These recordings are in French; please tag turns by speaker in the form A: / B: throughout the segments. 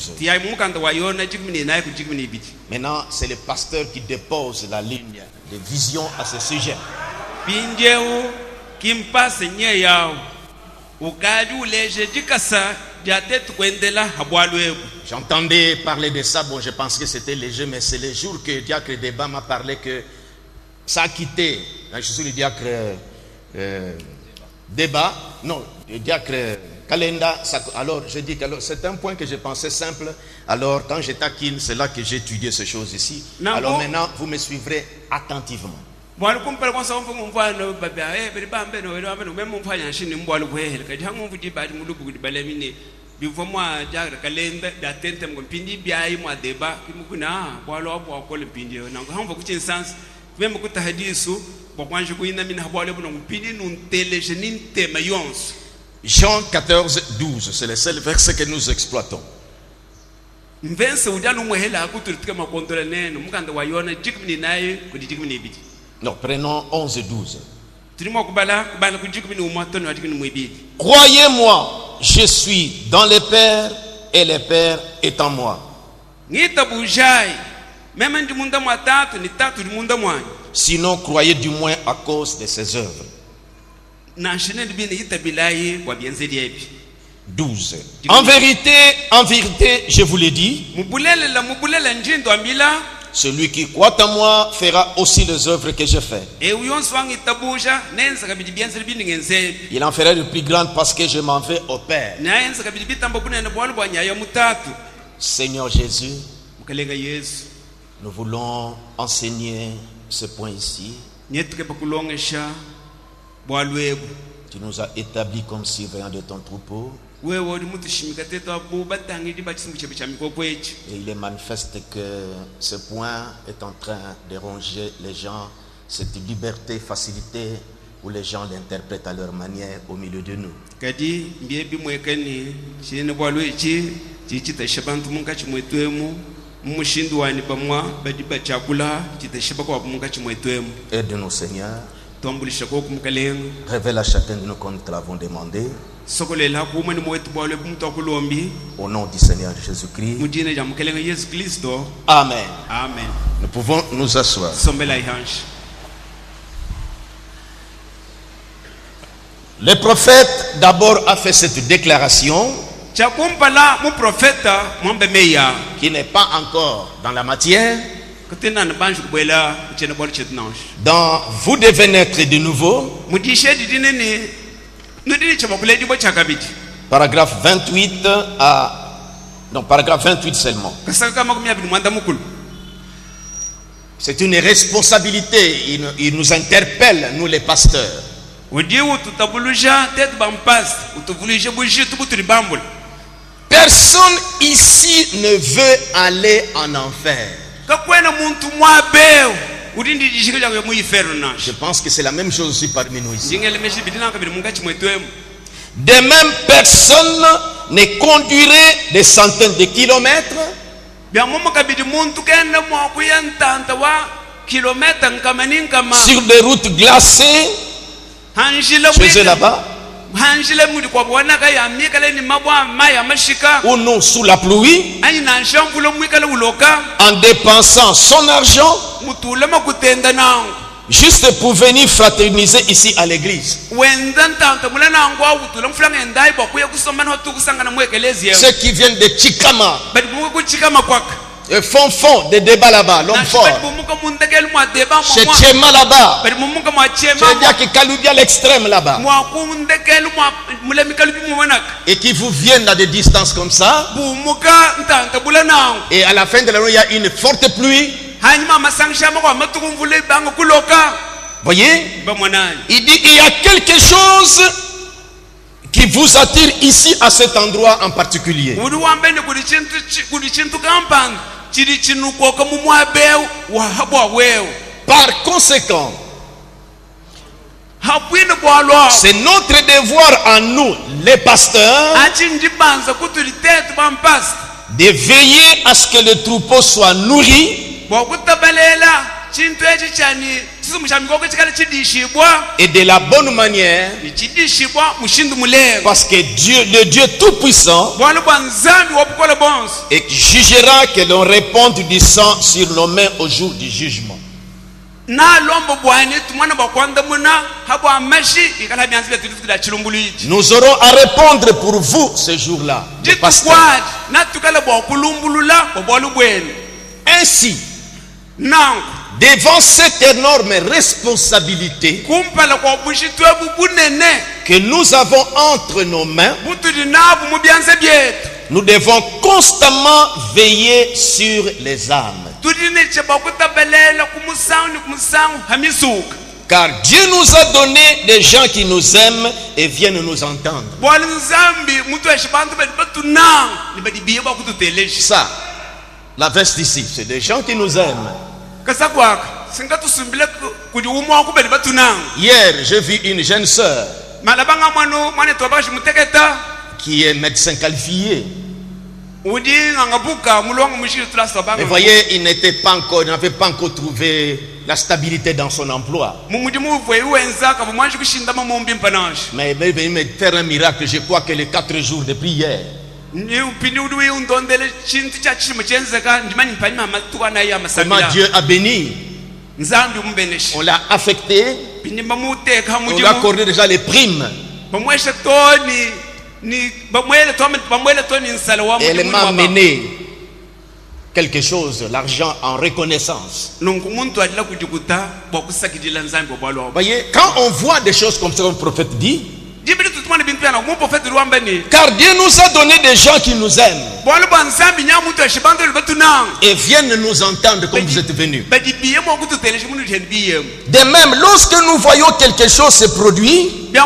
A: 12. Maintenant, c'est le pasteur qui dépose la ligne de vision à ce sujet. J'entendais parler de ça, bon, je pense que c'était léger, mais c'est le jour que le diacre Débat m'a parlé que ça a quitté. Je suis le diacre Débat, non, le diacre Kalenda. Alors, je dis que c'est un point que je pensais simple. Alors, quand je taquine, c'est là que j'ai étudié ces choses ici. Alors maintenant, vous me suivrez attentivement. Jean 14, 12, c'est le seul verset que nous exploitons. Non, prenons 11 et 12. Croyez-moi, je suis dans le Père et le Père est en moi. Sinon, croyez du moins à cause de ses œuvres. 12. En vérité, je vous l'ai dit, celui qui croit en moi fera aussi les œuvres que je fais. Il en fera de plus grandes parce que je m'en vais au Père. Seigneur Jésus, nous voulons enseigner ce point ici. Tu nous as établis comme surveillants de ton troupeau. Et il est manifeste que ce point est en train de ronger les gens, cette liberté, facilité, où les gens l'interprètent à leur manière au milieu de nous. Aide-nous, Seigneur. Révèle à chacun de nous comme nous te l'avons demandé. Au nom du Seigneur Jésus-Christ. Amen.
B: Amen.
A: Nous pouvons nous asseoir. Le prophète d'abord a fait cette déclaration qui n'est pas encore dans la matière. Dans vous devez naître de nouveau. Paragraphe 28 à... Non, paragraphe 28 seulement. C'est une responsabilité. Il nous interpelle, nous les pasteurs. Personne ici ne veut aller en enfer. Je pense que c'est la même chose aussi parmi nous ici. De même, personne ne conduirait des centaines de kilomètres sur des routes glacées. Chez eux là-bas, ou non sous la pluie, en dépensant son argent juste pour venir fraterniser ici à l'église. Ceux qui viennent de Chikama font des débats là-bas, l'homme fort. Chez Tchema là-bas, c'est-à-dire que Kalubia l'extrême là-bas. Et qui vous viennent à des distances comme ça. Et à la fin de l'année, il y a une forte pluie. Voyez, il dit il y a quelque chose qui vous attire ici à cet endroit en particulier. Par conséquent, c'est notre devoir à nous, les pasteurs, de veiller à ce que le troupeau soit nourri et de la bonne manière, parce que Dieu, le Dieu Tout-Puissant, et jugera que l'on réponde du sang sur nos mains au jour du jugement. Nous aurons à répondre pour vous ce jour-là. Ainsi, devant cette énorme responsabilité que nous avons entre nos mains, nous devons constamment veiller sur les âmes. Car Dieu nous a donné des gens qui nous aiment et viennent nous entendre. Ça, la veste ici, c'est des gens qui nous aiment. Hier, j'ai vu une jeune sœur qui est médecin qualifié. Mais voyez, il n'avait pas encore trouvé la stabilité dans son emploi. Mais il va me faire un miracle, je crois que les 4 jours de prière. Comment Dieu a béni. On l'a affecté. On lui a accordé déjà les primes. Et elle m'a amené quelque chose, l'argent en reconnaissance. Voyez, quand on voit des choses comme ça, un prophète dit, car Dieu nous a donné des gens qui nous aiment et viennent nous entendre comme vous êtes venus. De même, lorsque nous voyons quelque chose se produire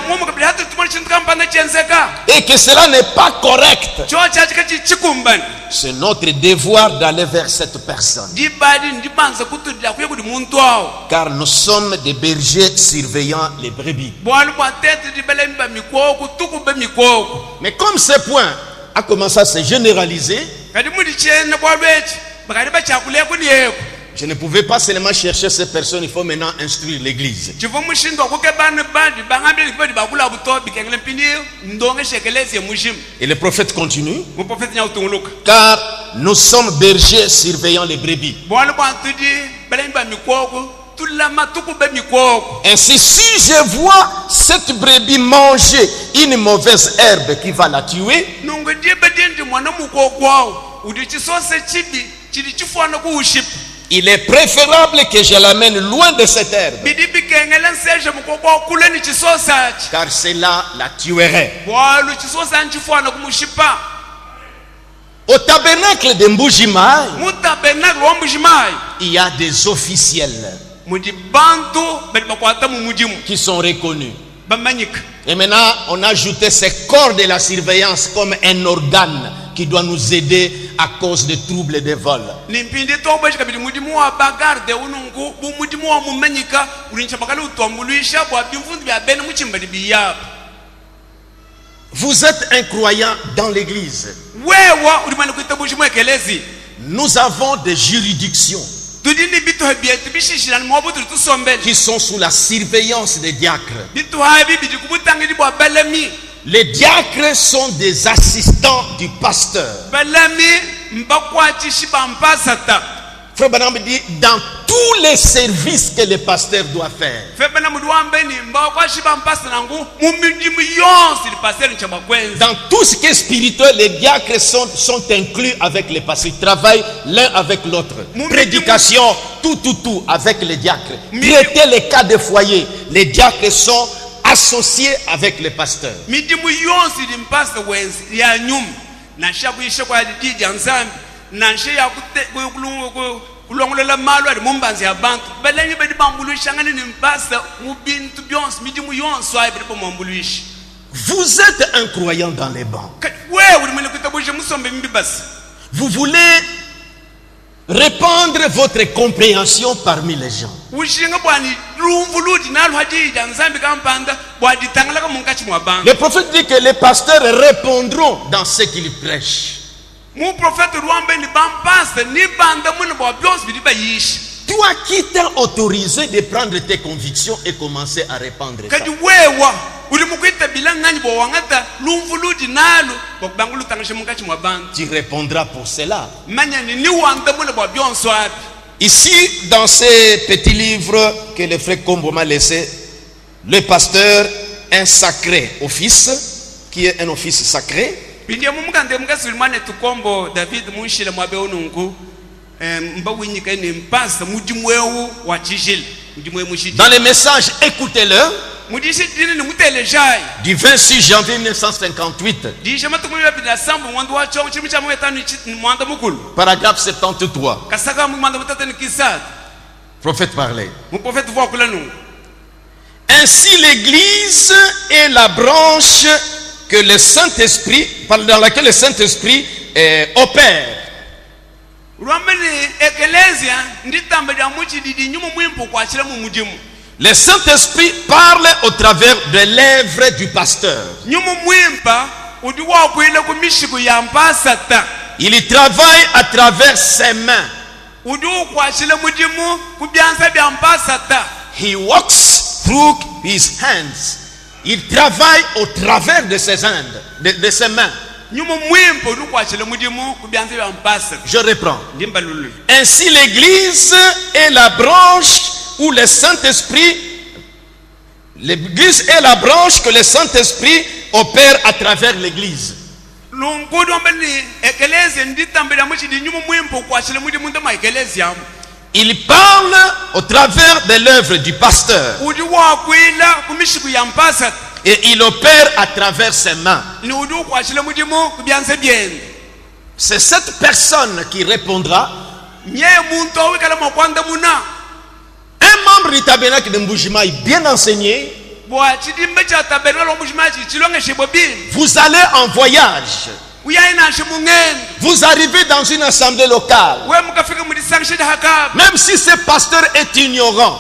A: et que cela n'est pas correct, c'est notre devoir d'aller vers cette personne. Car nous sommes des bergers surveillant les brebis. Mais comme ce point a commencé à se généraliser, je ne pouvais pas seulement chercher ces personnes, il faut maintenant instruire l'église. Et le prophète continue, car nous sommes bergers surveillant les brebis. Ainsi, si je vois cette brebis manger une mauvaise herbe qui va la tuer, il est préférable que je l'amène loin de cette herbe, car cela la tuerait. Au tabernacle de Mbujimai, il y a des officiels qui sont reconnus. Et maintenant, on a ajouté ces corps de la surveillance comme un organe qui doit nous aider à cause des troubles et des vols. Vous êtes un croyant dans l'église. Nous avons des juridictions qui sont sous la surveillance des diacres. Les diacres sont des assistants du pasteur. Frère Branham dit, dans tous les services que le pasteur doit faire, dans tout ce qui est spirituel, les diacres sont inclus avec les pasteurs. Ils travaillent l'un avec l'autre. Prédication, tout avec les diacres. Traiter les cas de foyer, les diacres sont associés avec les pasteurs. Vous êtes un croyant dans les bancs. Vous voulez répandre votre compréhension parmi les gens. Le prophète dit que les pasteurs répondront dans ce qu'ils prêchent. Toi qui t'as autorisé de prendre tes convictions et commencer à répandre ça. Tu répondras pour cela. Ici, dans ces petits livres que le frère Kombo m'a laissé, le pasteur, un sacré office, qui est un office sacré. Dans les messages, écoutez-le. Du 26 janvier 1958. Paragraphe 73. Prophète parlait. Ainsi l'église est la branche que le Saint-Esprit, dans laquelle le Saint-Esprit opère. Le Saint-Esprit parle au travers des lèvres du pasteur. Il y travaille à travers ses mains. He works through his hands. Il travaille au travers de ses mains. Je reprends. Ainsi l'église est la branche où le Saint-Esprit, l'église est la branche que le Saint-Esprit opère à travers l'église. Il parle au travers de l'œuvre du pasteur. Et il opère à travers ses mains. C'est cette personne qui répondra. Un membre du tabernacle de Mbujima est bien enseigné. Vous allez en voyage. Vous arrivez dans une assemblée locale. Même si ce pasteur est ignorant,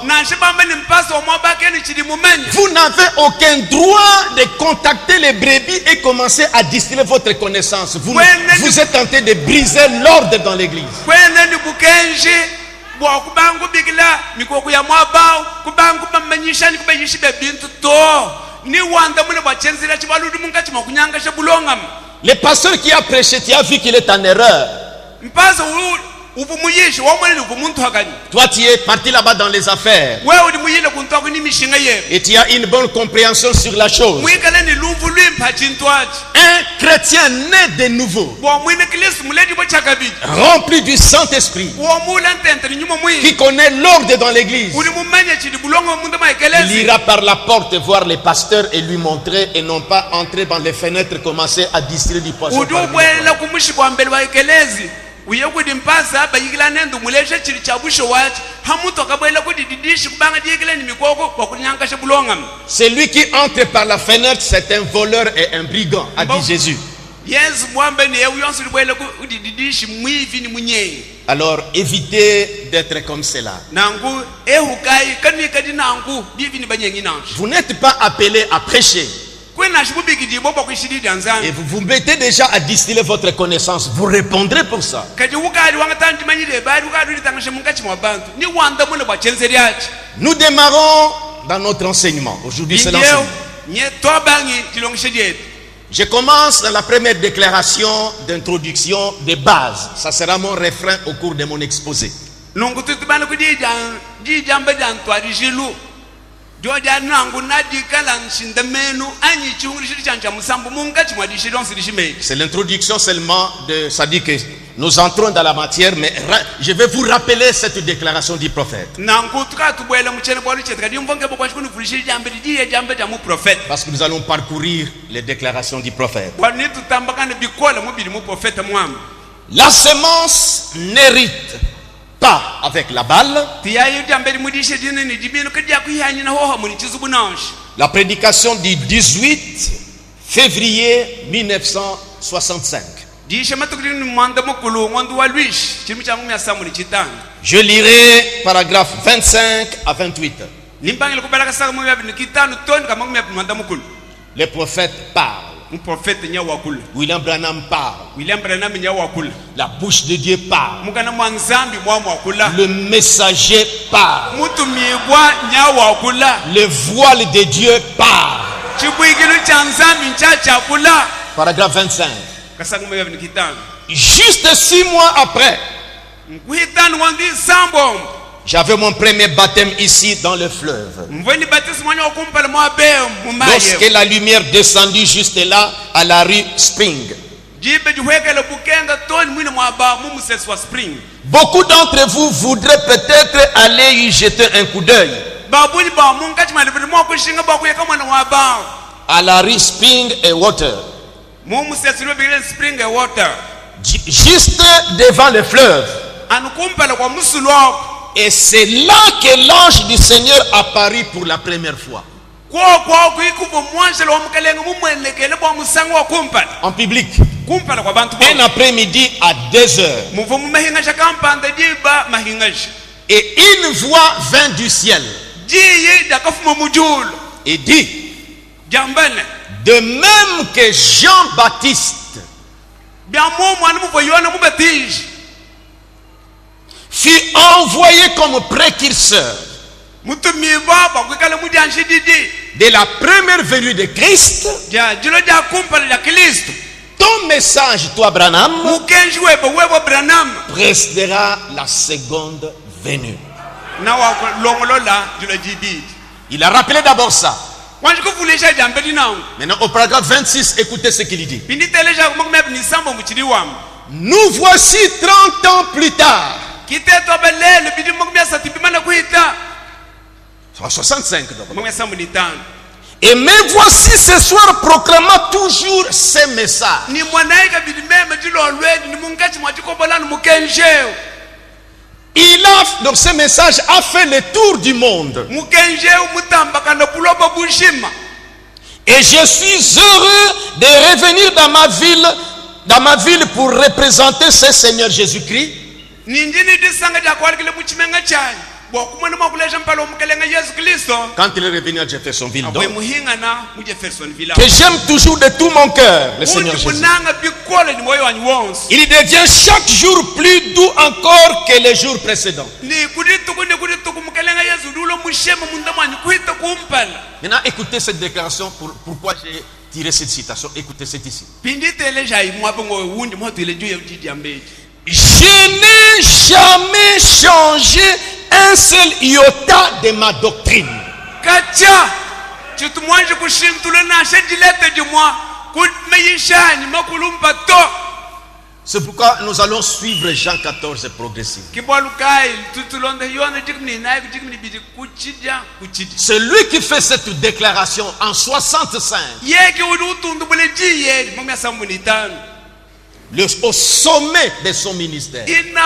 A: vous n'avez aucun droit de contacter les brebis et commencer à distiller votre connaissance. Vous êtes tenté de briser l'ordre dans l'église. Le pasteur qui a prêché, tu as vu qu'il est en erreur. Toi, tu es parti là-bas dans les affaires. Et tu as une bonne compréhension sur la chose. Un chrétien né de nouveau, rempli du Saint-Esprit, qui connaît l'ordre dans l'église, il ira par la porte voir les pasteurs et lui montrer, et non pas entrer dans les fenêtres, commencer à distiller du poisson. Celui qui entre par la fenêtre, c'est un voleur et un brigand, a dit Jésus. Alors évitez d'être comme cela. Vous n'êtes pas appelé à prêcher. Et vous vous mettez déjà à distiller votre connaissance. Vous répondrez pour ça. Nous démarrons dans notre enseignement. Aujourd'hui, c'est l'enseignement. Je commence dans la première déclaration d'introduction des bases. Ça sera mon refrain au cours de mon exposé. C'est l'introduction seulement de... Ça dit que nous entrons dans la matière, mais je vais vous rappeler cette déclaration du prophète. Parce que nous allons parcourir les déclarations du prophète. La semence n'hérite pas avec la balle. La prédication du 18 février 1965. Je lirai paragraphe 25 à 28. Le prophète parle. William Branham parle. La bouche de Dieu parle. Le messager parle. Le voile de Dieu parle. Paragraphe 25. Juste 6 mois après, j'avais mon premier baptême ici dans le fleuve. Lorsque la lumière descendit juste là, à la rue Spring. Beaucoup d'entre vous voudraient peut-être aller y jeter un coup d'œil. À la rue Spring et Water. Juste devant le fleuve. Et c'est là que l'ange du Seigneur apparut pour la première fois. En public. Un après-midi à 2 heures. Et une voix vint du ciel. Et dit, de même que Jean-Baptiste fut envoyé comme précurseur de la première venue de Christ, ton message, toi Branham, précédera la seconde venue. Il a rappelé d'abord ça. Maintenant au paragraphe 26, écoutez ce qu'il dit. Nous voici 30 ans plus tard. 65 d'abord. Et me voici ce soir proclamant toujours ces messages. Donc ce message a fait le tour du monde. Et je suis heureux de revenir dans ma ville pour représenter ce Seigneur Jésus-Christ. Quand il est revenu à Jeffersonville, donc, que j'aime toujours de tout mon cœur, le Seigneur Jésus. Il devient chaque jour plus doux encore que les jours précédents. Maintenant, écoutez cette déclaration. Pourquoi j'ai tiré cette citation? Écoutez, c'est ici. Je n'ai jamais changé un seul iota de ma doctrine. C'est pourquoi nous allons suivre Jean 14 progressivement. Celui qui fait cette déclaration en 65, au sommet de son ministère,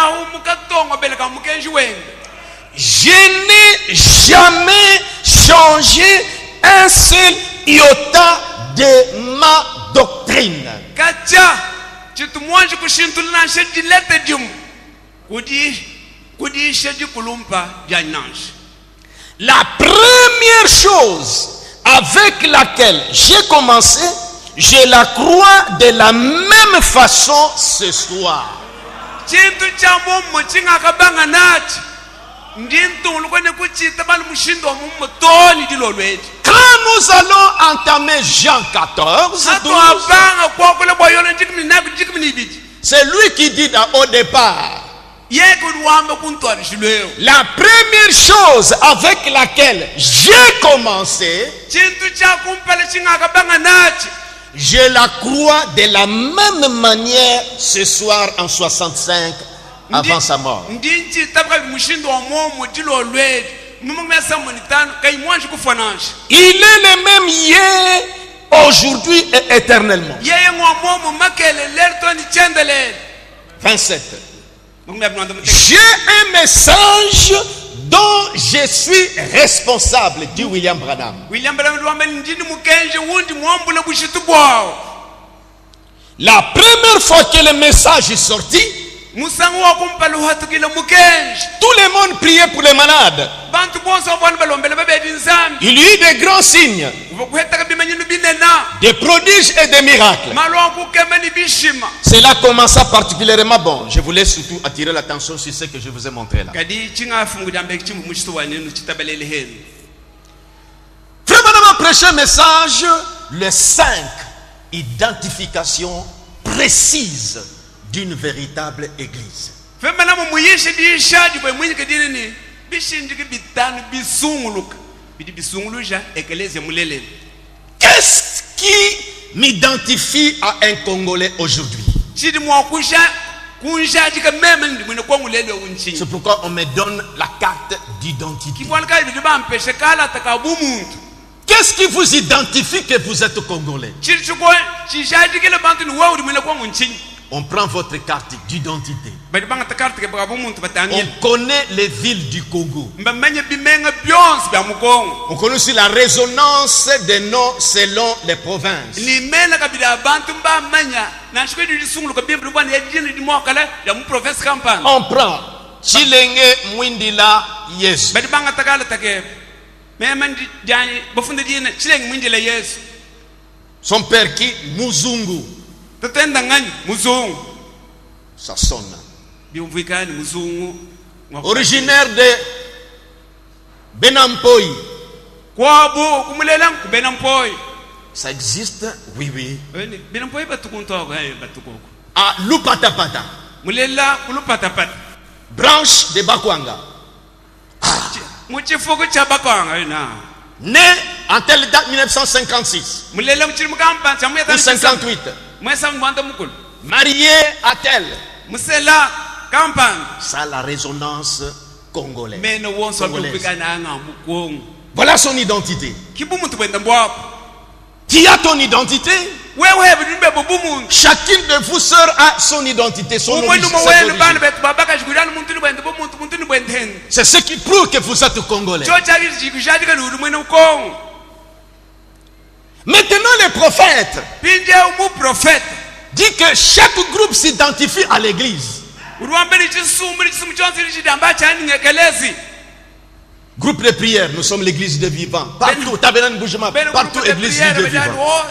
A: je n'ai jamais changé un seul iota de ma doctrine. La première chose avec laquelle j'ai commencé, je la crois de la même façon ce soir. Quand nous allons entamer Jean 14, 12, c'est lui qui dit au départ, la première chose avec laquelle j'ai commencé, je la crois de la même manière ce soir en 65 avant sa mort. Il est le même hier, aujourd'hui et éternellement. 27. J'ai un message dont je suis responsable, dit William Branham. La première fois que le message est sorti, tout le monde priait pour les malades. Il y eut des grands signes. des prodiges et des miracles. Cela commença particulièrement bon. Je voulais surtout attirer l'attention sur ce que je vous ai montré là. Frère Branham prêchait un message, les 5 identifications précises d'une véritable église. Qu'est-ce qui m'identifie à un Congolais aujourd'hui? C'est pourquoi on me donne la carte d'identité. Qu'est-ce qui vous identifie que vous êtes Congolais? On prend votre carte d'identité. On connaît les villes du Congo. On connaît aussi la résonance des noms selon les provinces. On prend Chilenge Mwindila Yesu. Son père qui? Muzungu. Ça sonne. Originaire de Benampoy. Ça existe? Oui, oui. À Lupatapata. Branche de Bakwanga. Né en telle date 1956 ou 58. Marié à tel. Ça la résonance congolaise. Voilà son identité. Qui a ton identité? Chacune de vous sœurs a son identité, son origine. C'est ce qui prouve que vous êtes Congolais. Maintenant les prophètes dit que chaque groupe s'identifie à l'église. Groupe de prière, nous sommes l'église de vivants. Partout, Tabernacle Bougement, partout église de vivants.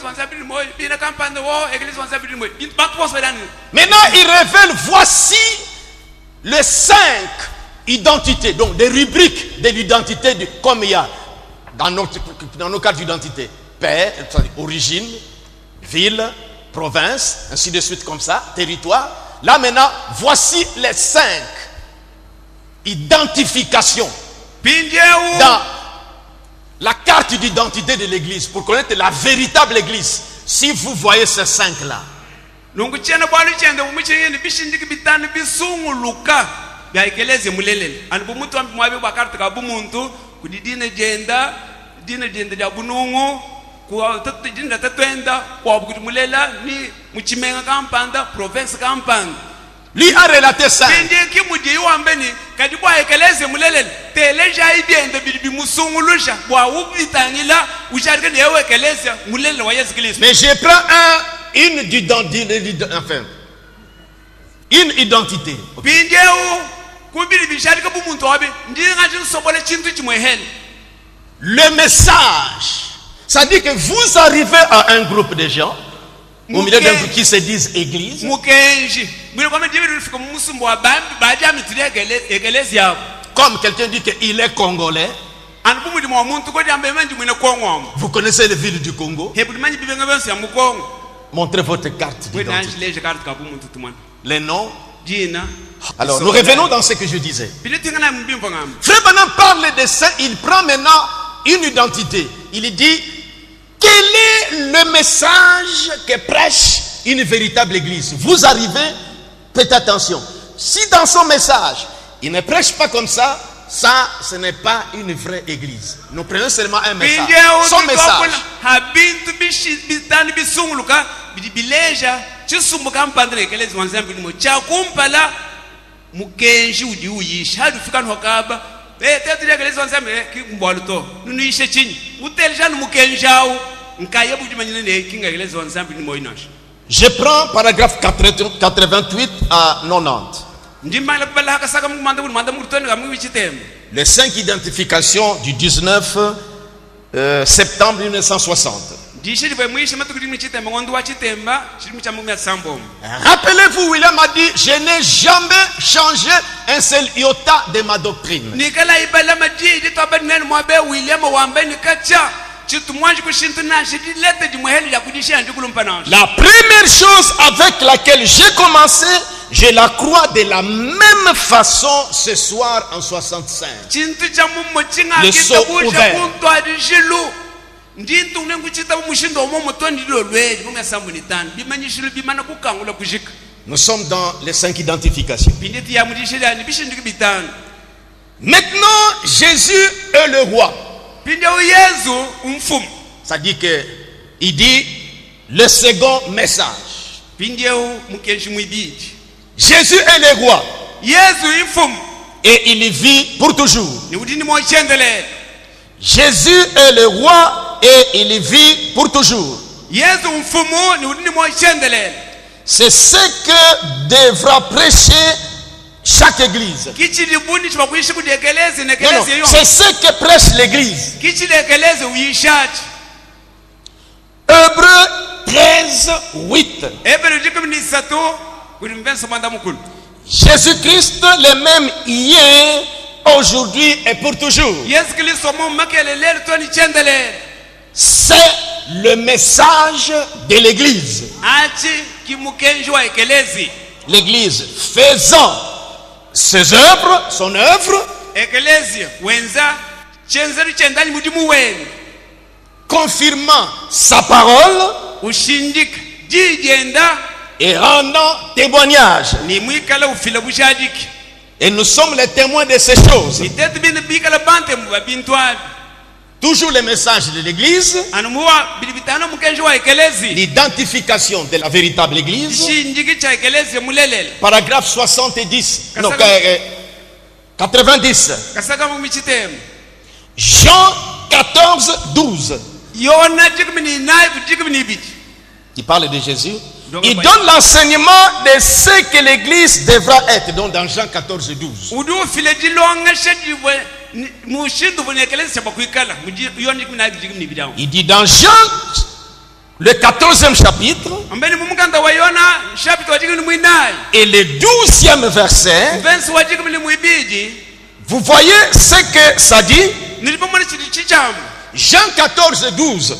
A: Maintenant, il révèle, voici les 5 identités, donc des rubriques de l'identité, comme il y a dans nos cartes d'identité. Père, origine, ville, province, ainsi de suite comme ça, territoire. Là maintenant, voici les 5 identifications dans la carte d'identité de l'église pour connaître la véritable église. Si vous voyez ces 5 là, lui a relaté ça. Mais je prends une identité. Le message, ça dit que vous arrivez à un groupe de gens au milieu d'un groupe qui se disent église. Comme quelqu'un dit qu'il est congolais. Vous connaissez les villes du Congo. Montrez votre carte d'identité. Les noms. Alors nous revenons dans ce que je disais. Frère Branham parle de ça. Il prend maintenant une identité. Il dit: quel est le message que prêche une véritable église? Vous arrivez, faites attention. Si dans son message, il ne prêche pas comme ça, ça, ce n'est pas une vraie église. Nous prenons seulement un message. Son message. Je prends paragraphe 88 à 90. Les 5 identifications du 19 septembre 1960. Rappelez-vous, William a dit, je n'ai jamais changé un seul iota de ma doctrine. La première chose avec laquelle j'ai commencé, je la crois de la même façon ce soir en 65. Le saut ouvert. Nous sommes dans les 5 identifications. Maintenant, Jésus est le roi. Ça dit que il dit le second message. Jésus est le roi. Et il vit pour toujours. Jésus est le roi et il vit pour toujours. C'est ce que devra prêcher chaque église. Non, c'est ce que prêche l'église. Hébreux 13, 8. Jésus-Christ le même hier, aujourd'hui et pour toujours. C'est le message de l'église. L'église faisant ses œuvres, son œuvre, confirmant sa parole et rendant témoignage. Et nous sommes les témoins de ces choses. Toujours le message de l'église, l'identification de la véritable église. Paragraphe 70, non, 90. Jean 14, 12. Il parle de Jésus. Il donne l'enseignement de ce que l'église devra être. Donc dans Jean 14, 12. Il dit dans Jean, le 14e chapitre, et le 12e verset, vous voyez ce que ça dit? Jean 14, 12.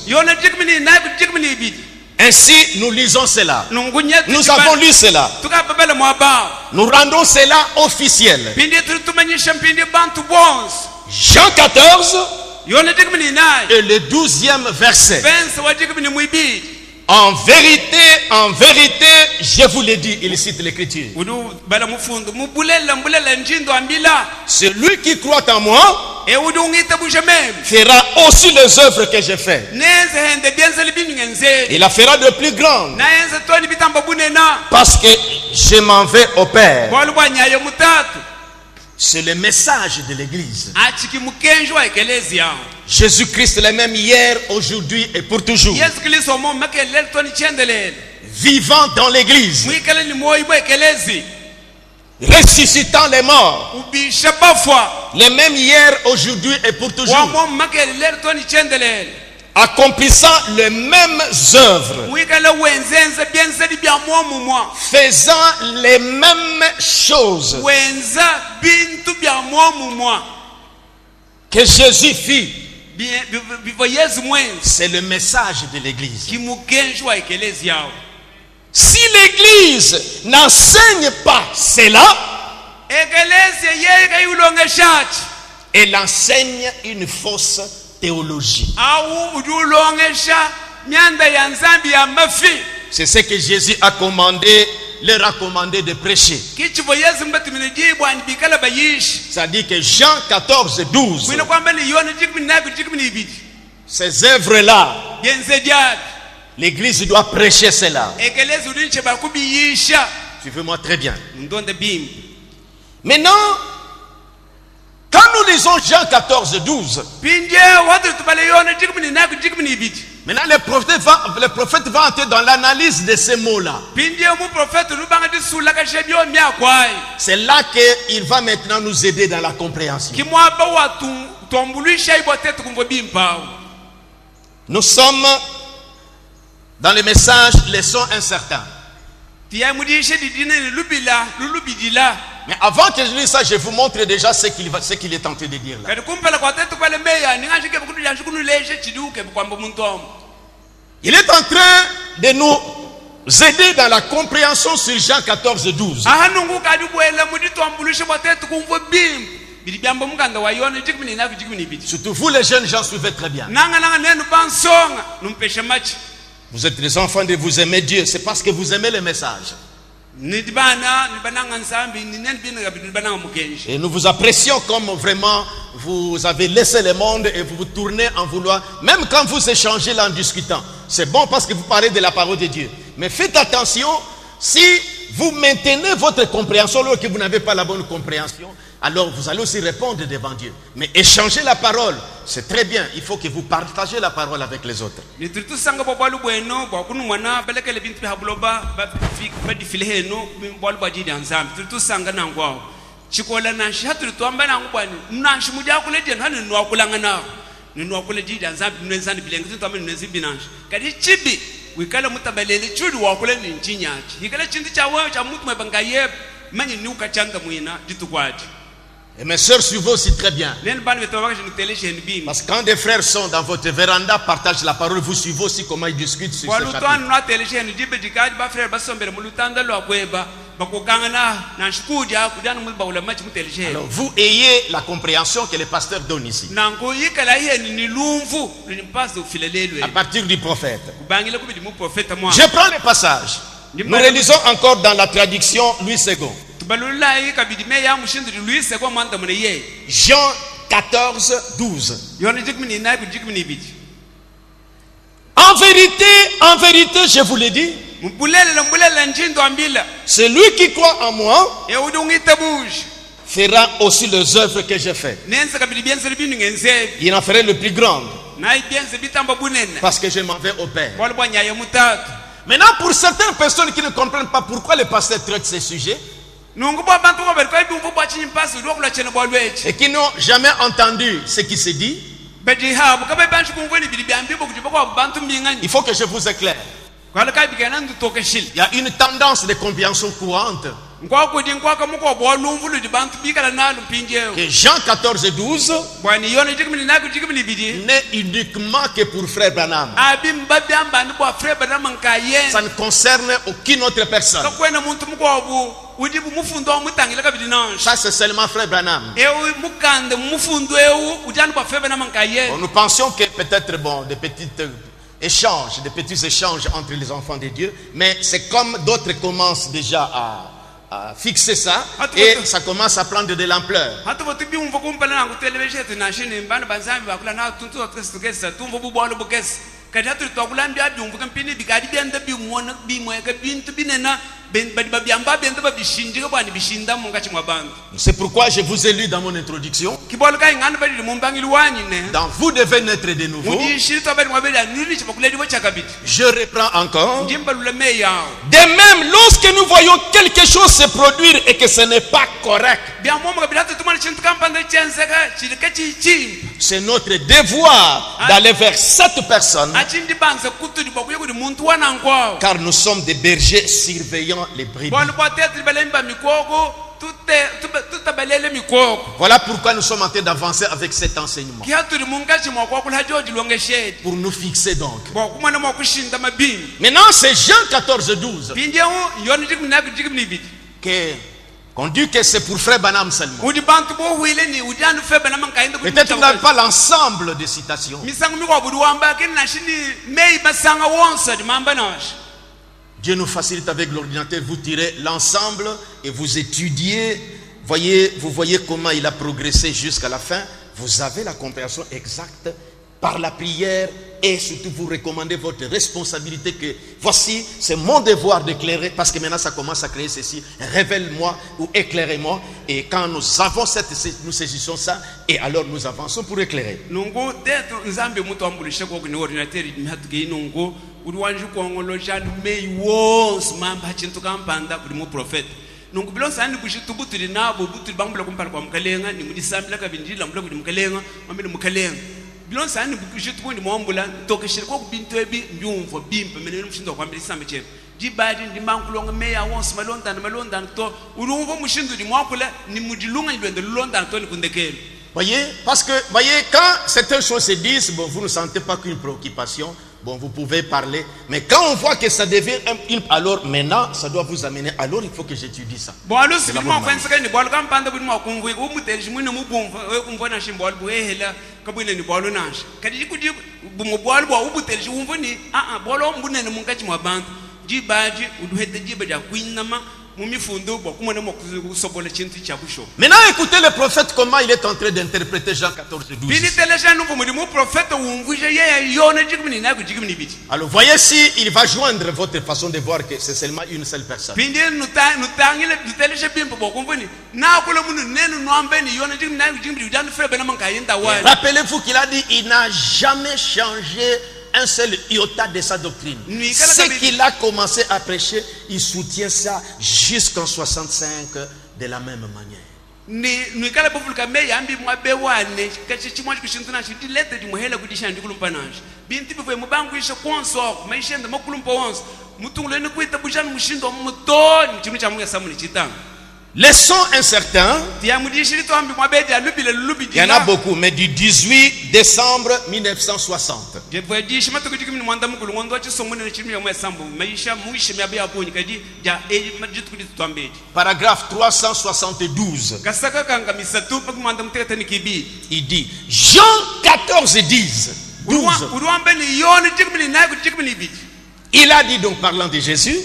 A: Ainsi, nous lisons cela. Nous avons lu cela. Nous rendons cela officiel. Jean 14 et le 12e verset. En vérité, je vous l'ai dit, il cite l'écriture. Celui qui croit en moi fera aussi les œuvres que je fais. Il la fera de plus grandes. Parce que je m'en vais au Père. C'est le message de l'église. Jésus-Christ le même hier, aujourd'hui et pour toujours. Vivant dans l'église. Ressuscitant les morts. Le même hier, aujourd'hui et pour toujours. Accomplissant les mêmes œuvres. Faisant les mêmes choses que Jésus fit. C'est le message de l'église. Si l'église n'enseigne pas cela, elle enseigne une fausse théologie. C'est ce que Jésus a commandé, leur a commandé de prêcher. Ça dit que Jean 14, 12, ces œuvres-là, l'église doit prêcher cela. Suivez-moi très bien. Maintenant, quand nous lisons Jean 14, 12, maintenant le prophète va entrer dans l'analyse de ces mots-là. C'est là qu'il va maintenant nous aider dans la compréhension. Nous sommes dans le message leçon incertain. Mais avant que je dise ça, je vous montre déjà ce qu'il est tenté de dire là. Il est en train de nous aider dans la compréhension sur Jean 14, 12. Surtout vous les jeunes gens, suivez très bien. Vous êtes des enfants de vous aimer Dieu, c'est parce que vous aimez le message. Et nous vous apprécions comme vraiment vous avez laissé le monde et vous vous tournez en vouloir, même quand vous échangez là en discutant. C'est bon parce que vous parlez de la parole de Dieu. Mais faites attention, si vous maintenez votre compréhension alors que vous n'avez pas la bonne compréhension, alors vous allez aussi répondre devant Dieu. Mais échanger la parole, c'est très bien. Il faut que vous partagez la parole avec les autres. Et mes soeurs, suivez aussi très bien. Parce que quand des frères sont dans votre véranda, partagent la parole, vous suivez aussi comment ils discutent sur ce chapitre. Alors vous ayez la compréhension que le pasteur donne ici. À partir du prophète. Je prends le passage. Nous relisons encore dans la traduction Louis II. Jean 14, 12. En vérité, je vous l'ai dit, celui qui croit en moi fera aussi les œuvres que j'ai faites. Il en ferait le plus grand, parce que je m'en vais au Père. Maintenant, pour certaines personnes qui ne comprennent pas pourquoi le pasteur traite ces sujets, et qui n'ont jamais entendu ce qui se dit, il faut que je vous éclaire. Il y a une tendance de compréhension courante que Jean 14, 12 n'est uniquement que pour frère Branham. Ça ne concerne aucune autre personne. Ça c'est seulement frère Branham. Nous pensions que peut-être des petits échanges entre les enfants de Dieu, mais c'est comme d'autres commencent déjà à fixer ça, et ça commence à prendre de l'ampleur. C'est pourquoi je vous ai lu dans mon introduction. Dans vous devez naître de nouveau. Je reprends encore. De même, lorsque nous voyons quelque chose se produire et que ce n'est pas correct, c'est notre devoir d'aller vers cette personne, car nous sommes des bergers surveillant les brebis. Voilà pourquoi nous sommes en train d'avancer avec cet enseignement, pour nous fixer donc. Maintenant c'est Jean 14, 12 qu'on dit que c'est pour frère Branham seulement. Peut-être qu'on n'a pas l'ensemble des citations. Dieu nous facilite avec l'ordinateur, vous tirez l'ensemble et vous étudiez, vous voyez comment il a progressé jusqu'à la fin. Vous avez la compréhension exacte par la prière, et surtout vous recommandez votre responsabilité que voici, c'est mon devoir d'éclairer, parce que maintenant ça commence à créer ceci, révèle-moi ou éclairez-moi, et quand nous avons nous saisissons ça, et alors nous avançons pour éclairer.
B: bilon sani bukujitu kundi mwambula tokeshele kwa kubintu ebi mbyumvo bimpe menene mshindo kwa mbili sambe chebe jibadi ndi mankulonga meya wonsi malonda to ulumvo mshindo di mwakula ni mudilunga njwende lulonda to ni kundekele.
A: Voyez, parce que, voyez, quand certaines choses se disent, bon, vous ne sentez pas qu'une préoccupation, bon, vous pouvez parler, mais quand on voit que ça devient alors maintenant, ça doit vous amener, alors il faut que j'étudie ça.
B: Bon, alors, si vous m'avez ni bol kam panda budmo kungu ko mutel mu ne mu bom ko mvona shimbol bu ehela ka bu ne ni bolo nash kadi ku di bu mo bol bo ubutel shi umvoni bolo mbune ne mungachi mwa bantu jibaji uduhete jiba ja kwinama.
A: Maintenant, écoutez le prophète comment il est en train d'interpréter Jean 14, 12. Alors, voyez si il va joindre votre façon de voir que c'est seulement une seule personne. Rappelez-vous qu'il a dit il n'a jamais changé un seul iota de sa doctrine. Ce qu'il a commencé à prêcher, il soutient ça jusqu'en 65 de la même manière. Les sons incertains, il y en a beaucoup, mais du 18 décembre 1960. Paragraphe 372. Il dit Jean 14, 10. 12. Il a dit donc, parlant de Jésus,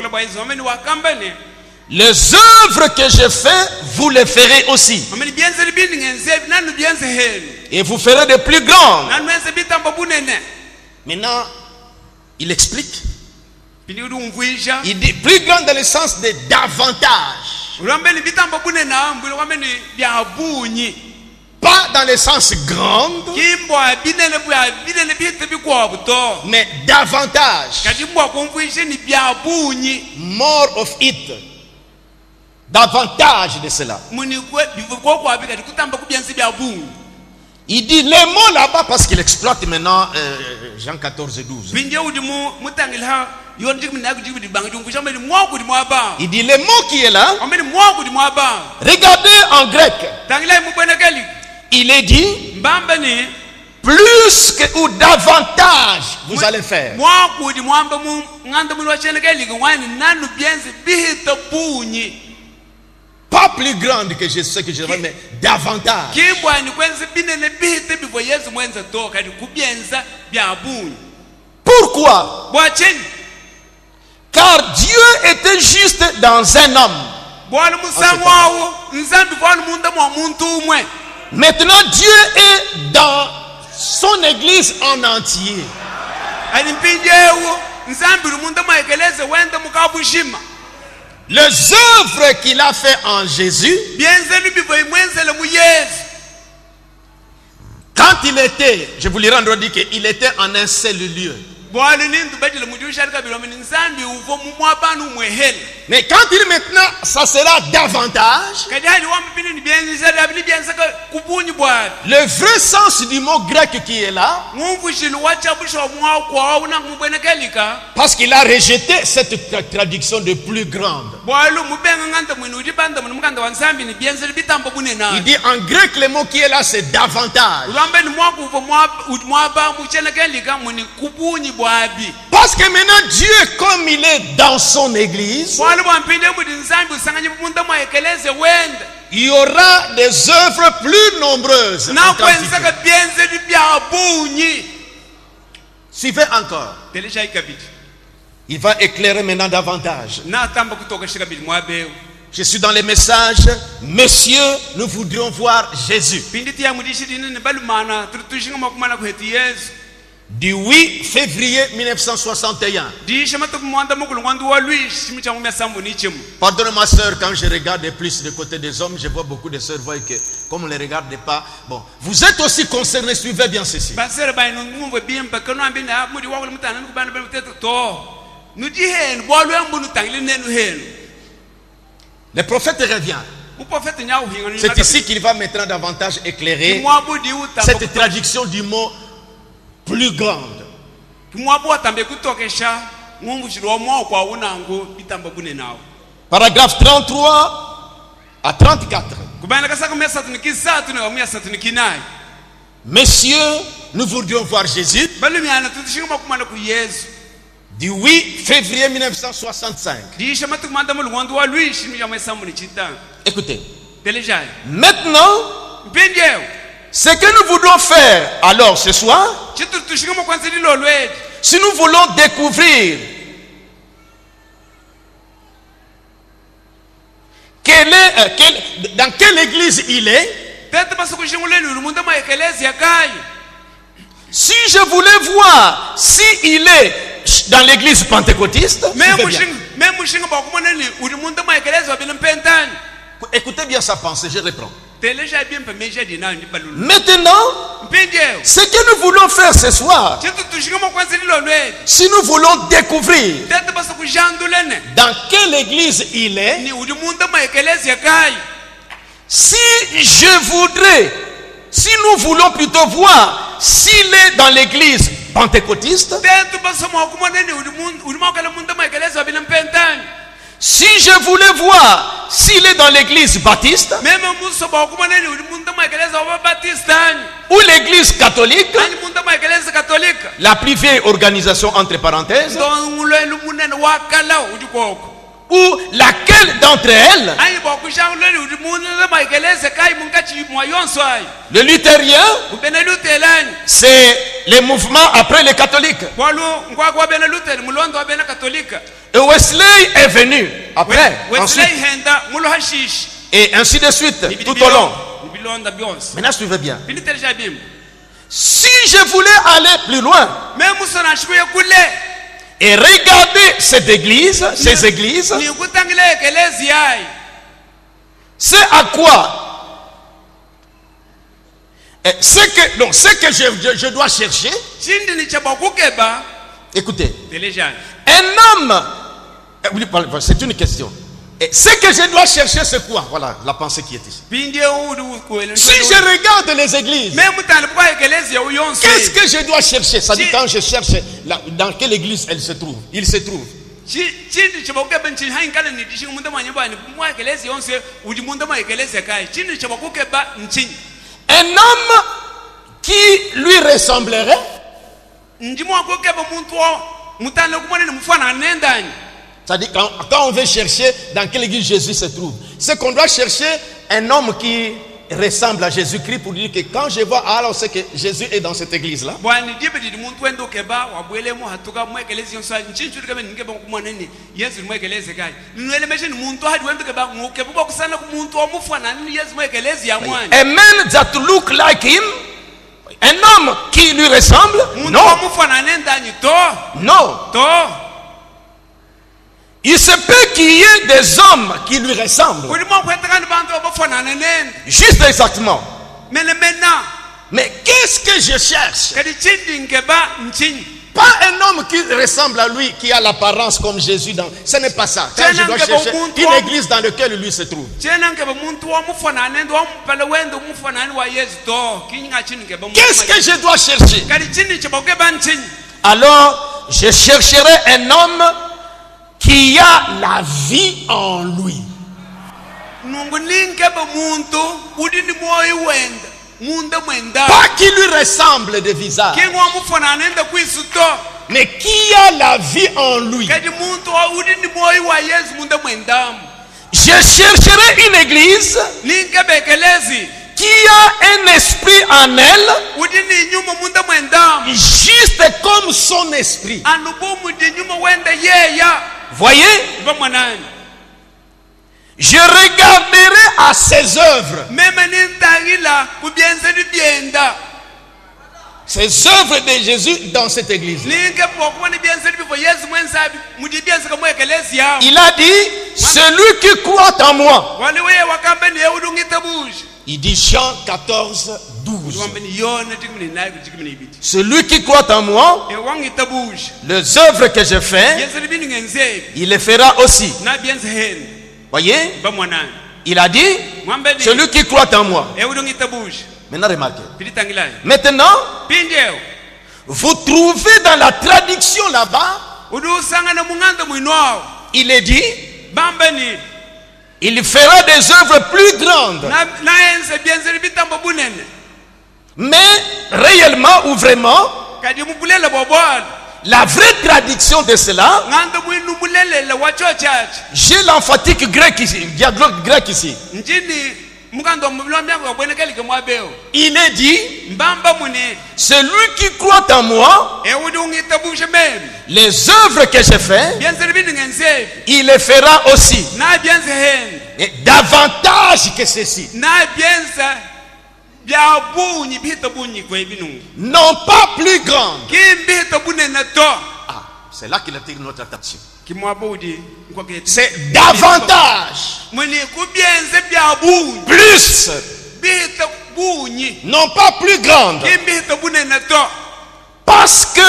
A: les œuvres que je fais, vous les ferez aussi. Et vous ferez de plus grandes. Maintenant, il explique. Il dit plus grand dans le sens de davantage. Pas dans le sens grande, mais davantage. More of it. Davantage de cela. Il dit les mots là-bas parce qu'il exploite maintenant Jean 14, 12. Il dit les mots qui est là. Regardez en grec. Il est dit plus que ou davantage vous allez faire. Pas plus grande que je sais que je vais, mais davantage. Pourquoi? Car Dieu était juste dans un homme. Maintenant Dieu est dans son église en entier. Les œuvres qu'il a fait en Jésus, quand il était, je vous le rends dit qu'il était en un seul lieu. Mais quand il dit maintenant, ça sera davantage. Le vrai sens du mot grec qui est là, parce qu'il a rejeté cette traduction de plus grande. Il dit en grec, le mot qui est là, c'est davantage. Parce que maintenant Dieu, comme il est dans son église, il y aura des œuvres plus nombreuses. Suivez encore. Il va éclairer maintenant davantage. Je suis dans les messages. Messieurs, nous voudrions voir Jésus. Du 8 février 1961. Pardonne-moi, sœur, quand je regarde plus du côté des hommes, je vois beaucoup de sœurs, voient que comme on ne les regarde pas, bon, vous êtes aussi concernés, suivez bien ceci. Le prophète revient.
B: uprofeta nya uhinga ni
A: C'est ici qu'il va maintenant davantage éclairer cette traduction du mot plus grande.
B: kimwabu atambe kutokesha mungu shiro mwa kwa unango bitamba bune nao.
A: Paragraphe 33 à 34.
B: Kubana kasa kumya satunikisa tunakamya satunikinai.
A: Messieurs, nous voudrions voir Jésus
B: Balu miana tutishinga kumana ku Yesu.
A: Du 8 février 1965.
B: Disha matumanda mu lwandu wa lui shimi ya mesamu ni chita.
A: Écoutez.
B: Telejai.
A: Maintenant,
B: Mpendeo.
A: ce que nous voulons faire alors ce soir,
B: Chitu tushinga mu kwanza lilo lwetu.
A: si nous voulons découvrir dans quelle église il est, si je voulais voir si il est dans l'église pentecôtiste, écoutez bien sa pensée, je reprends. Maintenant, ce que nous voulons faire ce soir, si nous voulons découvrir dans quelle église il est, si nous voulons plutôt voir s'il est dans l'église pentecôtiste, si je voulais voir s'il est dans l'église baptiste ou l'église catholique, la plus vieille organisation entre parenthèses, ou laquelle d'entre elles, le luthérien, c'est les mouvements après les catholiques. Et Wesley est venu après, ensuite, et ainsi de suite, tout au long. Maintenant, suivez bien. Si je voulais aller plus loin et regarder cette église, ces églises, c'est à quoi, ce que je dois chercher. Écoutez, un homme, c'est une question. Et ce que je dois chercher, c'est quoi? Voilà la pensée qui est ici. Si je regarde les églises, qu'est-ce que je dois chercher? Ça dit quand je cherche dans quelle église elle se trouve, il se trouve. Un homme qui lui ressemblerait, c'est-à-dire quand on veut chercher dans quelle église Jésus se trouve, c'est qu'on doit chercher un homme qui ressemble à Jésus-Christ pour dire que quand je vois, alors c'est que Jésus est dans cette église-là. A man that look like him, un homme qui lui ressemble, non. Non. Il se peut qu'il y ait des hommes qui lui ressemblent. Juste exactement. Mais qu'est-ce que je cherche? Pas un homme qui ressemble à lui, qui a l'apparence comme Jésus. Ce n'est pas ça. Quand je dois chercher une église dans laquelle lui se trouve. Qu'est-ce que je dois chercher? Alors, je chercherai un homme qui a la vie en lui. Pas qui lui ressemble de visage, mais qui a la vie en lui. Je chercherai une église qui a un esprit en elle, juste comme son esprit. Voyez? Je regarderai à ses œuvres. Ces œuvres de Jésus dans cette église. Il a dit, celui qui croit en moi. Il dit Jean 14, 12. Celui qui croit en moi, les œuvres que je fais, il les fera aussi. Voyez? Il a dit,
B: Mwambeni.
A: Celui qui croit en moi.
B: Eudongita bush.
A: Maintenant, remarquez.
B: Pilitangilai.
A: Maintenant,
B: Pindeo.
A: vous trouvez dans la traduction là-bas,
B: Udu sangana munganda muinoao.
A: il est dit,
B: Bambeni.
A: il fera des œuvres plus grandes.
B: Na ense bienzeri bitambo bunene.
A: Mais réellement ou vraiment,
B: Kadi mubulele bobol.
A: la vraie traduction de cela,
B: Nganda muinu mulele wacho church.
A: j'ai l'emphatique grec ici, diaglogue grec ici.
B: Njini mugando mubulomya kwa bwenekeli ke mwabeo.
A: Il est dit,
B: Mbamba muni.
A: celui qui croit en moi,
B: Eudongita bush mem.
A: les œuvres que j'ai faites,
B: Bienzeri binengense.
A: il les fera aussi.
B: Na bienze hen.
A: Et davantage que ceci.
B: Na bienze bia bunyi bita bunyi kwa ibinu.
A: Non pas plus grande.
B: Kim bita bunene to.
A: Ah, c'est là qu'il attire notre attention.
B: Kimwabudi kwa keti.
A: C'est davantage.
B: Muni kubienze bia bunyi.
A: Plus.
B: Bita bunyi.
A: Non pas plus grande.
B: Kim bita bunene to.
A: Parce que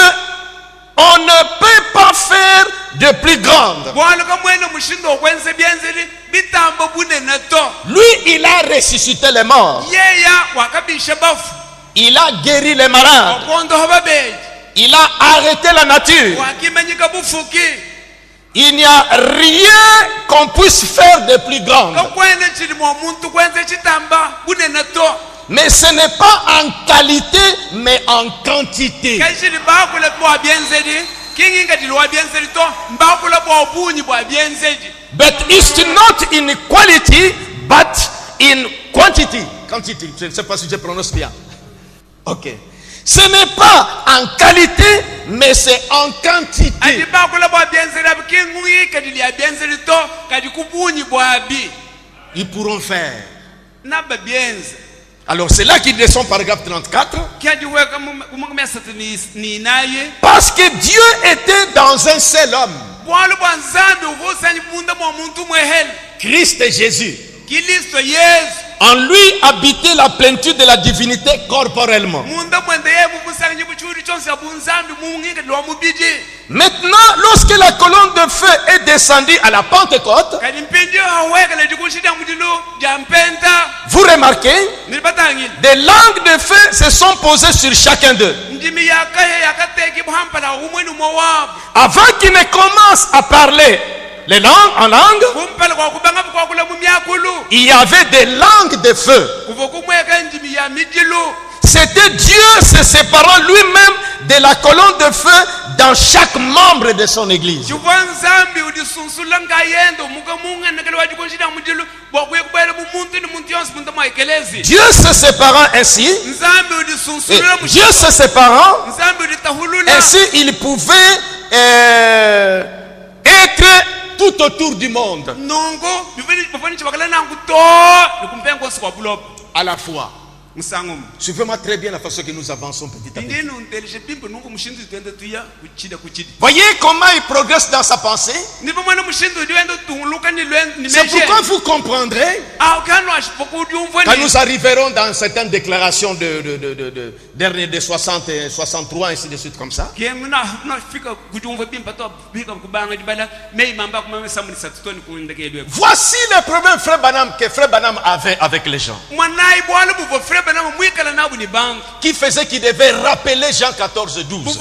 A: on ne peut pas faire de plus grande.
B: Bwalo kamwena mushindo kwenze bienzeli bitambo bunene to.
A: Lui, il a ressuscité les morts.
B: Yeya wakabisha bafu.
A: Il a guéri les malades.
B: Okondo hababeji.
A: Il a arrêté la nature.
B: Wakimanyika bufuki.
A: Il n'y a rien qu'on puisse faire de plus grande.
B: Kakwene chili mwa muntu kwenze chitamba bunene to.
A: Mais ce n'est pas en qualité, mais en quantité.
B: Kaishili bakula bwa bienzeli. Kinginga dilwa bienzeli to. Mbakula bwa bunyi bwa bienzeli.
A: But it's not in quality, but in quantity. Quantity, je ne sais pas si je prononce bien. Ok. Ce n'est pas en qualité, mais c'est en quantité.
B: Adibakula bwa bienzeli abikingi kadilia bienzeli to. Kadikubunyi bwa bi.
A: Ils pourront faire.
B: Naba bienze.
A: Alors c'est là qu'il descend paragraphe 34. Parce que Dieu était dans un seul homme. Christ Jésus. En lui habitait la plénitude de la divinité corporellement. Maintenant, lorsque la colonne de feu est descendue à la Pentecôte, vous remarquez, des langues de feu se sont posées sur chacun d'eux. Avant qu'ils ne commencent à parler les langues en langue, il y avait des langues de feu. C'était Dieu se séparant lui-même de la colonne de feu dans chaque membre de son église. Dieu se séparant ainsi, Dieu se séparant, ainsi il pouvait être tout autour du monde à la fois. Suivez-moi très bien la façon que nous avançons petit à petit. Voyez comment il progresse dans sa pensée. C'est pourquoi vous comprendrez quand nous arriverons dans certaines déclarations de 60 et 63 ainsi de suite comme ça. Voici le problème que Frère Branham avait avec les gens, qui faisait qu'il devait rappeler Jean 14, 12.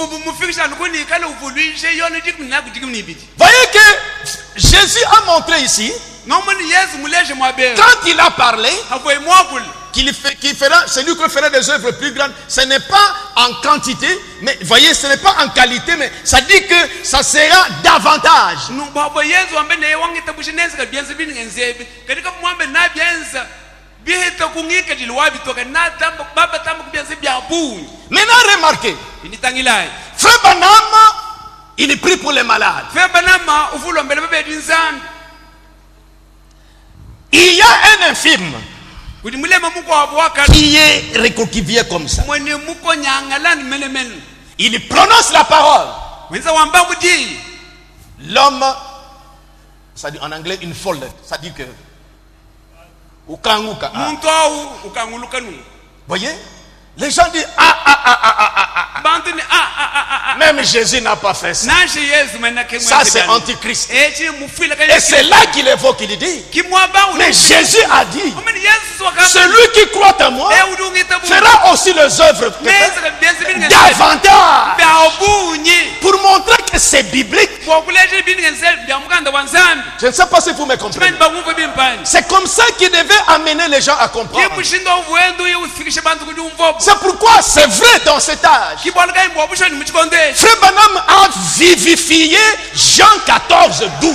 A: Voyez que Jésus a montré ici, quand il a parlé, qu'il fera, celui qui fera des œuvres plus grandes, ce n'est pas en quantité, mais voyez, ce n'est pas en qualité, mais ça dit que ça sera davantage. Maintenant remarquez, Frère Branham, il est pris pour les malades. Il y a un infirme qui est recoquillé comme ça. Il prononce la parole. L'homme, ça dit en anglais une folle, ça dit que voyez, les gens disent même Jésus n'a pas fait ça. Ça c'est antichrist. Et c'est là qu'il évoque, il dit, mais Jésus a dit, celui qui croit en moi fera aussi les œuvres que fait, davantage, pour montrer que c'est biblique. Je ne sais pas si vous me comprenez. C'est comme ça qu'il devait amener les gens à comprendre. C'est pourquoi c'est vrai dans cet âge. Frère Branham a vivifié Jean 14, 12.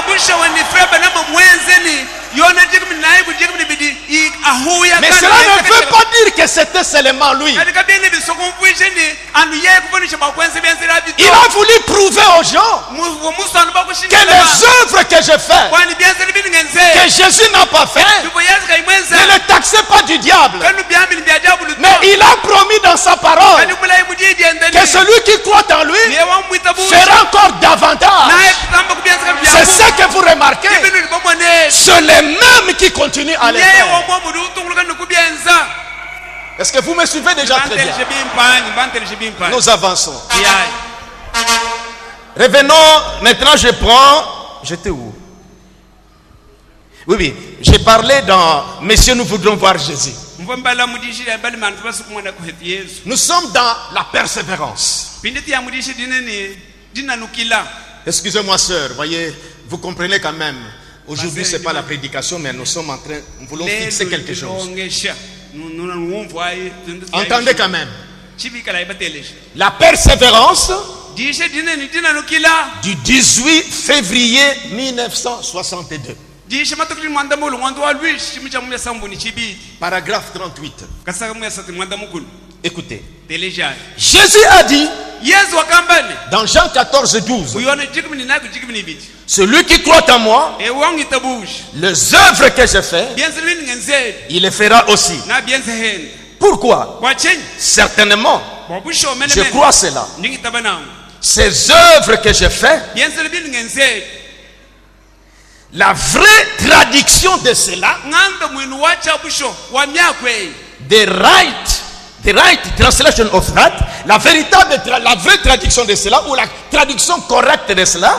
A: Mais cela ne veut pas dire que c'était seulement lui. Il a voulu prouver aux gens que les œuvres que je fais, que Jésus n'a pas fait, ne le taxez pas du diable. Mais il a promis dans sa parole que celui qui croit en lui fera encore davantage. C'est ça que vous remarquez. C'est les mêmes qui continuent à le faire. Est-ce que vous me suivez déjà très bien? Nous avançons. Revenons, maintenant je prends... J'étais où? Oui, j'ai parlé dans Messieurs, nous voudrons voir Jésus. Nous sommes dans la persévérance. Excusez-moi sœur, voyez, vous comprenez quand même. Aujourd'hui, ce n'est pas la prédication, mais nous sommes en train, nous voulons fixer quelque chose. Entendez quand même. La persévérance du 18 février 1962. Paragraphe 38. Écoutez. Jésus a dit dans Jean 14, 12, celui qui croit en moi, les œuvres que je fais, il les fera aussi. Pourquoi? Certainement, je crois cela. Ces œuvres que je fais, la vraie traduction de cela, the right translation of that, la vraie traduction de cela, ou la traduction correcte de cela,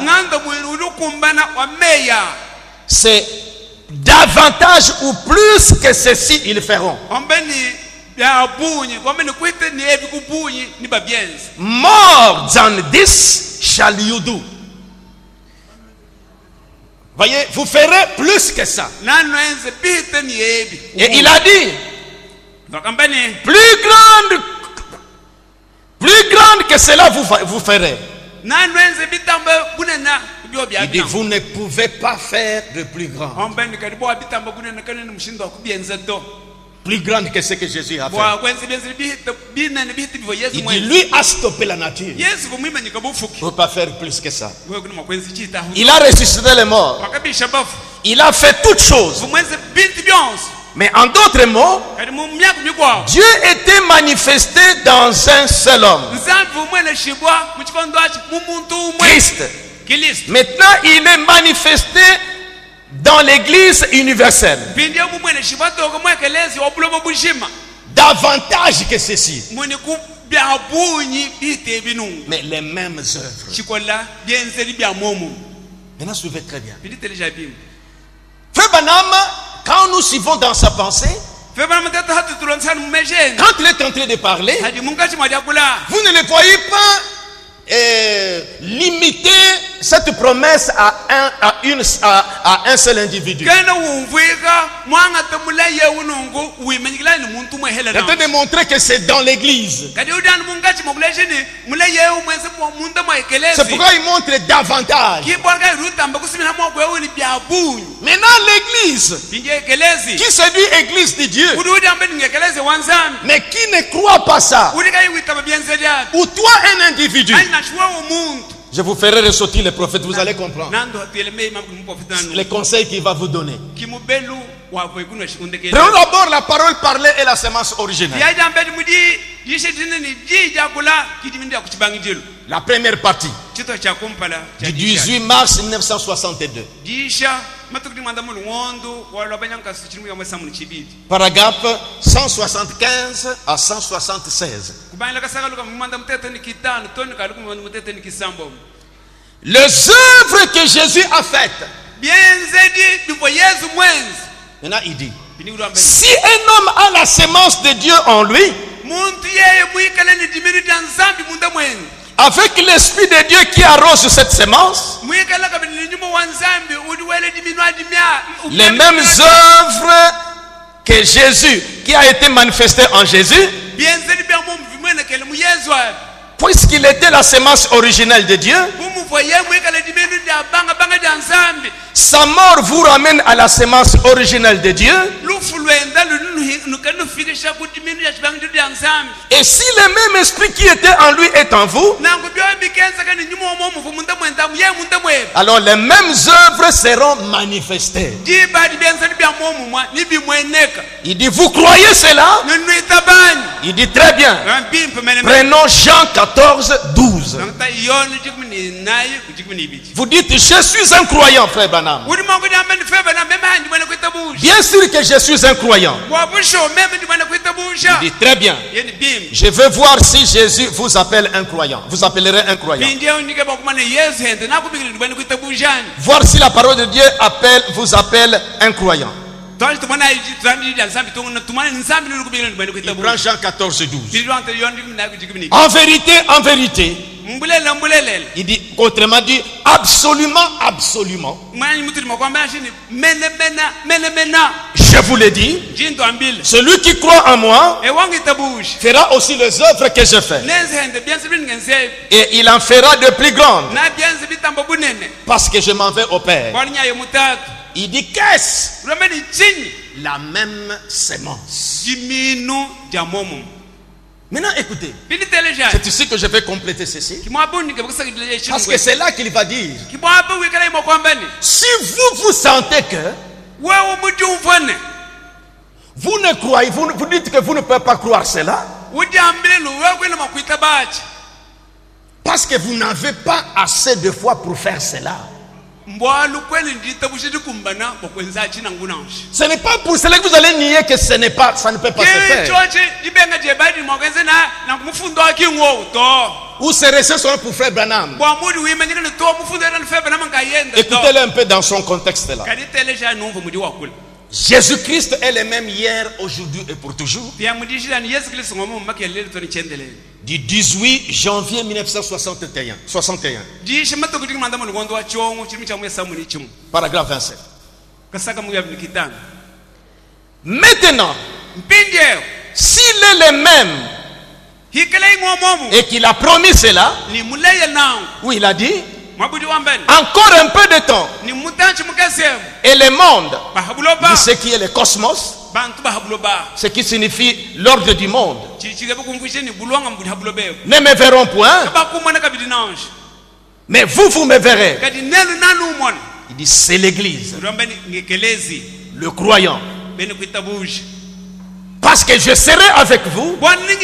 A: c'est davantage ou plus que ceci ils feront. More than this shall you do. Voyez, vous ferez plus que ça. Et il a dit, plus grande que cela vous ferez. Il dit, vous ne pouvez pas faire de plus grand. Plus grande que ce que Jésus a fait. Il dit, lui a stoppé la nature. Il ne peut pas faire plus que ça. Il a ressuscité les morts. Il a fait toutes choses. Mais en d'autres mots, Dieu était manifesté dans un seul homme, Christ. Maintenant, il est manifesté dans l'église universelle. Davantage que ceci. Mais les mêmes œuvres. Maintenant, suivez très bien. Frère Branham, quand nous suivons dans sa pensée, quand il est en train de parler, vous ne le voyez pas limiter cette promesse à un seul individu. Il est en train de montrer que c'est dans l'église. C'est pourquoi il montre davantage. Maintenant l'église, qui se dit église de Dieu, mais qui ne croit pas ça, ou toi un individu, je vous ferai ressortir les prophètes, vous allez comprendre les conseils qu'il va vous donner. Prenons d'abord la parole parlée et la semence originelle. La première partie du 18 mars 1962. Paragraphe 175 à 176. Les œuvres que Jésus a faites. Maintenant il dit, Si un homme a la sémence de Dieu en lui, avec l'esprit de Dieu qui arrose cette sémence, les mêmes œuvres que Jésus, qui a été manifesté en Jésus, puisqu'il était la sémence originelle de Dieu, sa mort vous ramène à la sémence originelle de Dieu. Et si le même esprit qui était en lui est en vous, alors les mêmes œuvres seront manifestées. Il dit, vous croyez cela? Il dit, très bien. Prenons Jean 14, 12. Vous dites, je suis un croyant, frère Branham. Bien sûr que je suis un croyant. Il dit, très bien. Je veux voir si Jésus vous appelle un croyant. Vous appellerez un croyant. Voir si la parole de Dieu vous appelle un croyant. Il prend Jean 14, 12. En vérité, il dit, autrement dit, absolument, je vous le dis, celui qui croit en moi fera aussi les œuvres que je fais, et il en fera de plus grandes, parce que je m'en vais au Père. Il dit, qu'est-ce? La même sémence. Maintenant écoutez, c'est ici que je vais compléter ceci, parce que c'est là qu'il va dire, si vous sentez que vous ne croyez, vous dites que vous ne pouvez pas croire cela, parce que vous n'avez pas assez de foi pour faire cela. Ce n'est pas pour cela que vous allez nier que ça ne peut pas se faire. Ou ces récits sont pour frère Branham. Écoutez-le un peu dans son contexte là. Jésus-Christ est le même hier, aujourd'hui et pour toujours. Du 18 janvier 1961. Paragraphe 27. Maintenant, s'il est le même et qu'il a promis cela, où il a dit, encore un peu de temps et le monde, dit ce qui est le cosmos, ce qui signifie l'ordre du monde, ne me verront point, mais vous me verrez. Il dit, c'est l'église, le croyant, parce que je serai avec vous,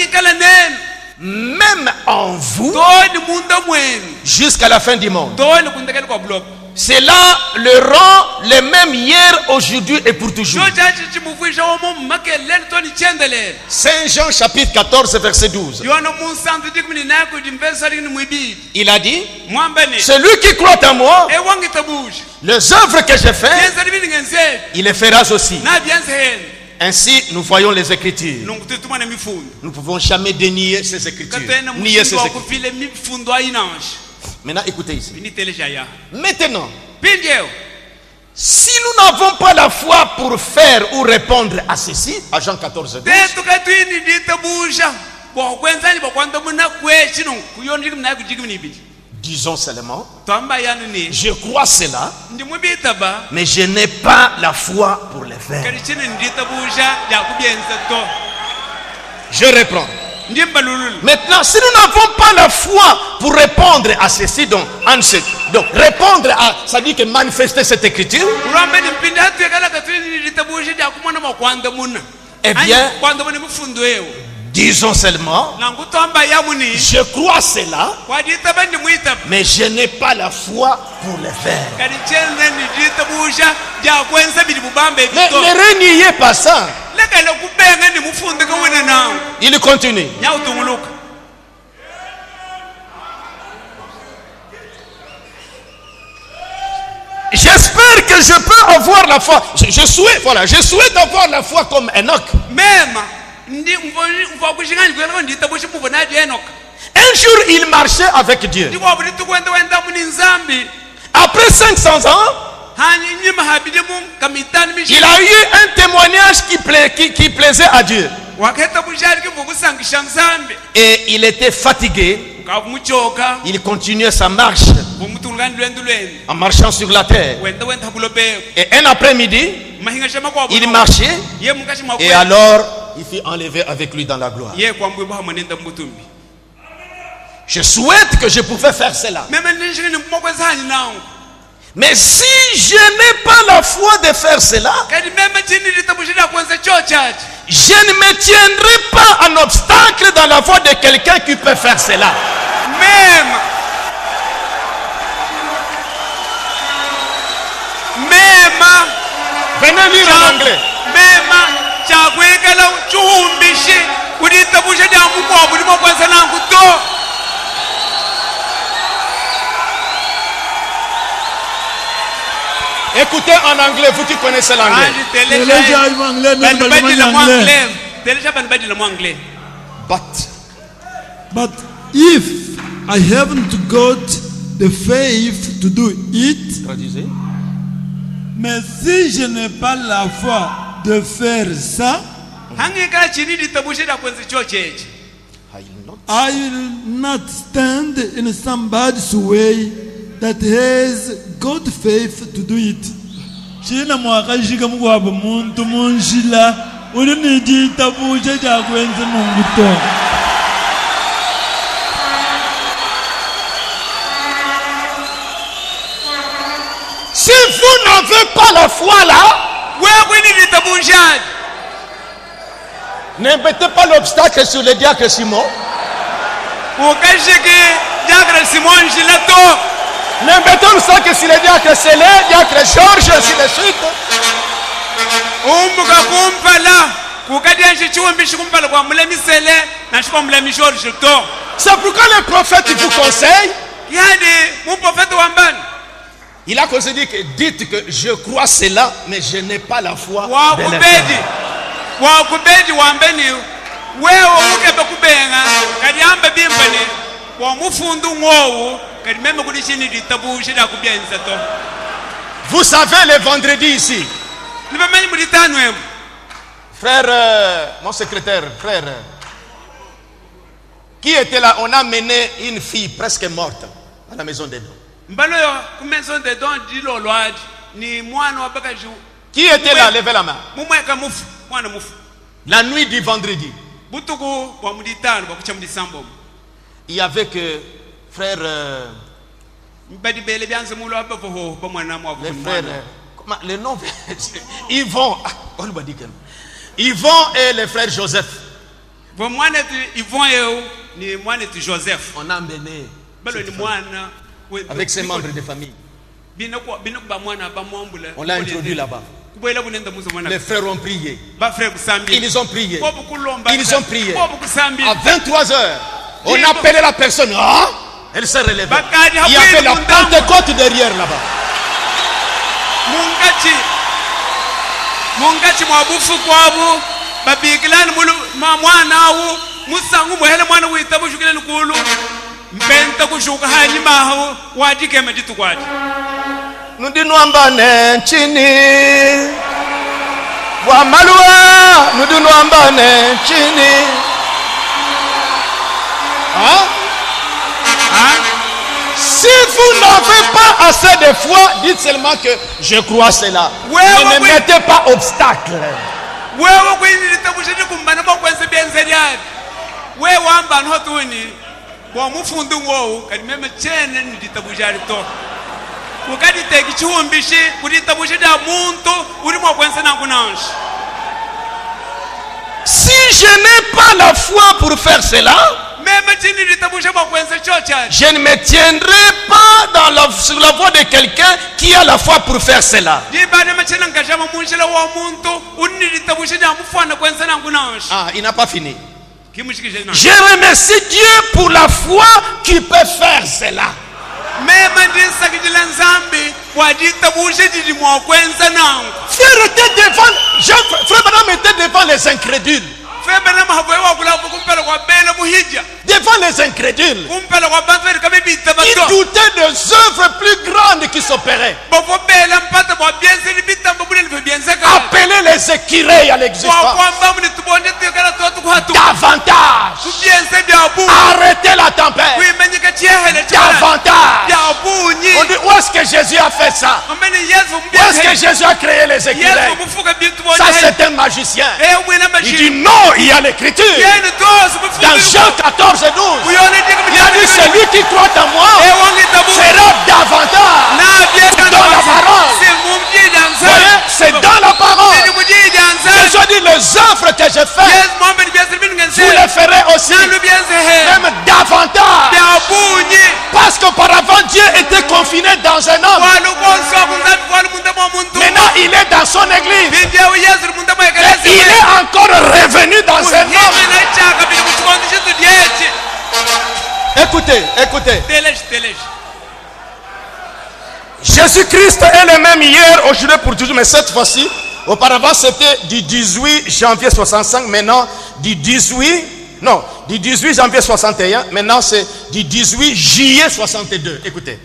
A: même en vous, jusqu'à la fin du monde. C'est là le rang le même hier, aujourd'hui et pour toujours. Saint Jean chapitre 14 verset 12. Il a dit, celui qui croit en moi, les œuvres que je fais, il les fera aussi. Ainsi, nous voyons les Écritures. Nous ne pouvons jamais dénier ces Écritures. Nier ces Écritures. Maintenant, écoutez ici. Maintenant, si nous n'avons pas la foi pour faire ou répondre à ceci, à Jean 14, 12, disons seulement, je crois cela, mais je n'ai pas la foi pour le faire. Je reprends. Maintenant, si nous n'avons pas la foi pour répondre à ceci, donc répondre à, ça dit que manifester cette écriture, eh bien, disons seulement, je crois cela, mais je n'ai pas la foi pour le faire. Mais ne reniez pas ça. Il continue. Je j'espère que je peux avoir la foi. Je souhaite avoir la foi comme Enoch. Un jour, il marchait avec Dieu. Après 500 ans, il a eu un témoignage qui plaisait à Dieu. Et il était fatigué. Il continuait sa marche en marchant sur la terre. Et un après-midi, il marchait. Et alors, il fut enlevé avec lui dans la gloire. Je souhaite que je pouvais faire cela. Mais si je n'ai pas la foi de faire cela, je ne me tiendrai pas en obstacle dans la voie de quelqu'un qui peut faire cela. Venez lire en anglais. Écoutez en anglais, vous qui connaissez l'anglais.
C: But if I haven't got the faith to do it,
A: Traduisez.
C: mais si je n'ai pas la foi de faire ça, I will not stand in somebody's way that has got faith to do it. Shina mwakashika mkwabo muntu munjila uri nijitabusha chakwenza munguto.
A: Si vous n'avez pas la foi là, ne mettez pas l'obstacle sur le diacre Simon. Ne mettons l'obstacle sur le diacre Célé, diacre Georges, ainsi de suite. C'est pourquoi le prophète vous conseille. Il a conseillé que dites que je crois cela, mais je n'ai pas la foi de le faire. Vous savez, le vendredi ici, frère, mon secrétaire, frère, qui était là? On a mené une fille presque morte à la maison des dons. Qui était là? Levez la main. La nuit du vendredi. Il y avait que frère, les frères, comment, le nom Yvon et le frère Joseph. On a mené avec ses membres de famille. On l'a introduit là-bas. Les frères ont prié. Ils ont prié. Ils ont prié. À 23h, on a appelé la personne. Ah, elle s'est relevée. Il y avait la Pentecôte derrière là-bas. Nous disons ambane chini wa malwa, nous disons ambane chini. Si vous n'avez pas assez de foi, dites seulement que je crois cela. Ne mettez pas obstacle. Si je n'ai pas la foi pour faire cela, je ne me tiendrai pas sur la voie de quelqu'un qui a la foi pour faire cela. Ah, il n'a pas fini. Je remercie Dieu pour la foi qui peut faire cela. Frère était devant, frère Branham était devant les incrédules. Devant les incrédules. Il doutait des œuvres plus grandes qui s'opéraient. Appeler les écureuils à l'existence. Davantage. Arrêtez la tempête. Davantage. On dit, où est-ce que Jésus a fait ça? Où est-ce que Jésus a créé les écureuils? Ça, c'est un magicien. Il dit non, il y a l'écriture. Dans Jean 14 et 12, il a dit, celui qui croit en moi sera davantage. Dans la parole. C'est dans la parole. Jésus dit, les œuvres que je fais, vous les ferez aussi. Même davantage. Parce qu'auparavant, Dieu était confiné dans un homme. Maintenant, il est dans son église. Et il est encore revenu dans un homme. Écoutez, écoutez. Jésus-Christ est le même hier, aujourd'hui, pour toujours. Mais cette fois-ci, auparavant c'était du 18 janvier 65. Maintenant, du 18 janvier 61. Maintenant, c'est du 18 juillet 62. Écoutez.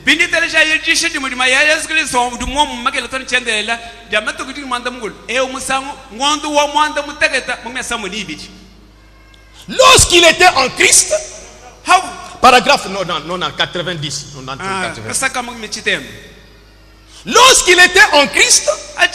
A: Lorsqu'il était en Christ, paragraphe 90. Lorsqu'il était en Christ,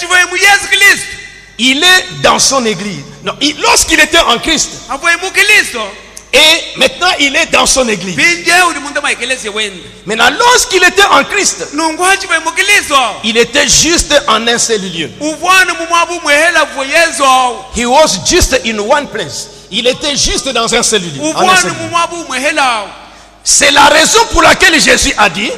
A: il est dans son église. Lorsqu'il était en Christ, et maintenant il est dans son église. Maintenant, lorsqu'il était en Christ, il était juste en un seul lieu. He was just in one place. Il était juste dans un seul lieu. C'est la raison pour laquelle Jésus a dit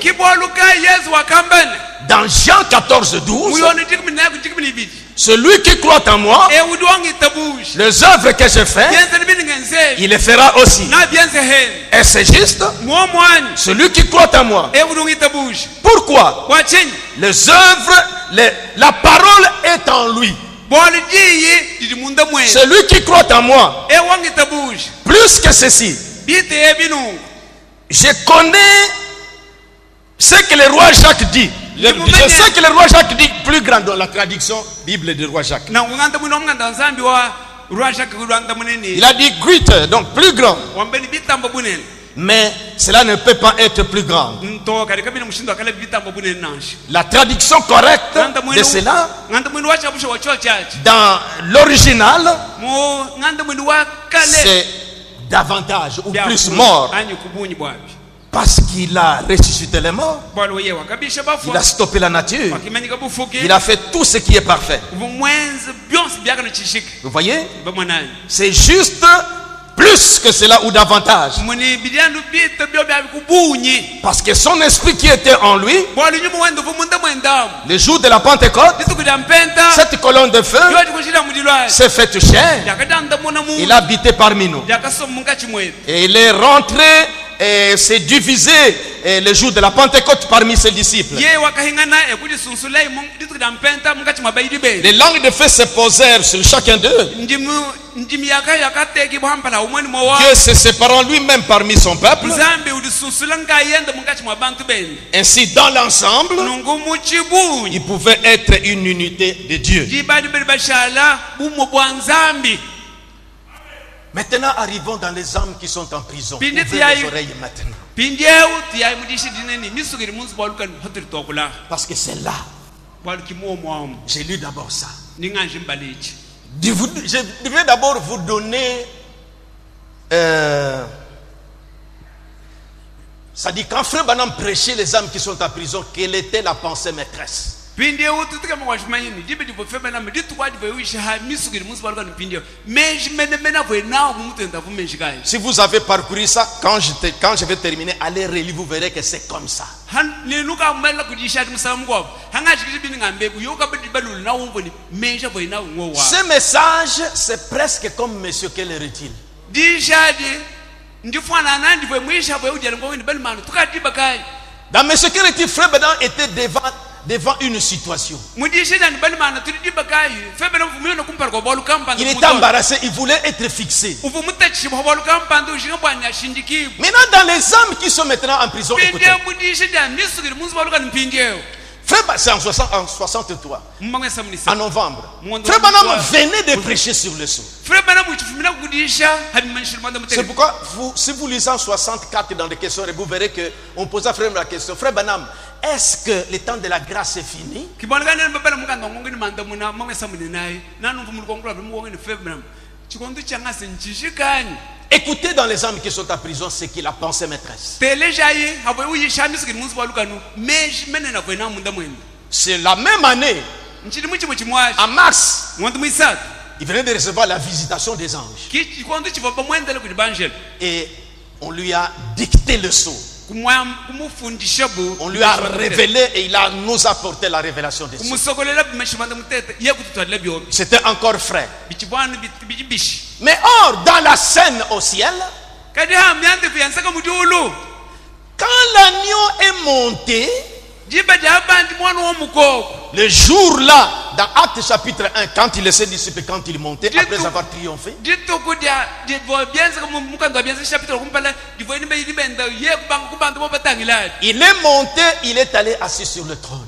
A: dans Jean 14, 12, celui qui croit en moi, les œuvres que je fais, il les fera aussi. Et c'est juste, celui qui croit en moi. Pourquoi? Les œuvres, la parole est en lui. Celui qui croit en moi, plus que ceci, je connais ce que le roi Jacques dit. Je sais que le roi Jacques dit plus grand dans la traduction Bible du roi Jacques. Il a dit greater, donc plus grand. Mais cela ne peut pas être plus grand. La traduction correcte de cela, dans l'original, c'est davantage ou plus mort. Parce qu'il a ressuscité les morts. Il a stoppé la nature. Il a fait tout ce qui est parfait. Vous voyez? C'est juste plus que cela ou davantage. Parce que son esprit qui était en lui, le jour de la Pentecôte, cette colonne de feu s'est faite chair. Il a habité parmi nous. Et il est rentré et s'est divisé le jour de la Pentecôte parmi ses disciples. Les langues de feu se posèrent sur chacun d'eux. Dieu se séparant lui-même parmi son peuple. Ainsi, dans l'ensemble, il pouvait être une unité de Dieu. Maintenant, arrivons dans les âmes qui sont en prison. Ouvrez les oreilles maintenant. Parce que c'est là. J'ai lu d'abord ça. Je devrais d'abord vous donner. Ça dit quand Frère Branham prêchait les âmes qui sont en prison, quelle était la pensée maîtresse? Si vous avez parcouru ça, quand je vais terminer, allez relire, vous verrez que c'est comme ça. Ce message, c'est presque comme Monsieur Keller est-il. Dans Monsieur Keller est-il, Frère Branham était devant devant une situation. Il
B: il
A: était embarrassé, il voulait être fixé. Maintenant, dans les âmes qui sont maintenant en prison, écoutez. Frère, c'est en 63, en novembre. Frère Branham venait de prêcher sur le sceau. C'est pourquoi, si vous lisez en 64 dans les questions, vous verrez qu'on pose à Frère la question, Frère Branham, est-ce que le temps de la grâce est fini? Écoutez dans les âmes qui sont en prison ce qu'il a pensé, maîtresse. C'est la même année, en mars, il venait de recevoir la visitation des anges. Et on lui a dicté le sceau. On lui a révélé et il a nous apporté la révélation des sceaux. C'était encore frais. Mais or, dans la scène au ciel, quand l'agneau est monté, le jour-là, dans Actes chapitre 1, quand il s'est dissipé, quand il montait, après avoir triomphé, il est monté, il est allé assis sur le trône.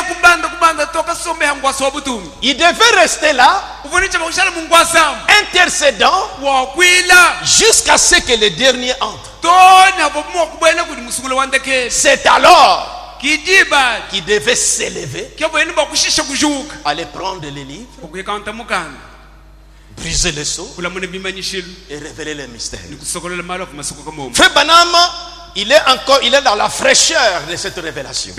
A: Il devait rester là, intercédant, jusqu'à ce que le dernier entre. C'est alors qui devait s'élever, aller prendre les livres, briser les sceaux et révéler les mystères. Frère Branham, il est dans la fraîcheur de cette révélation.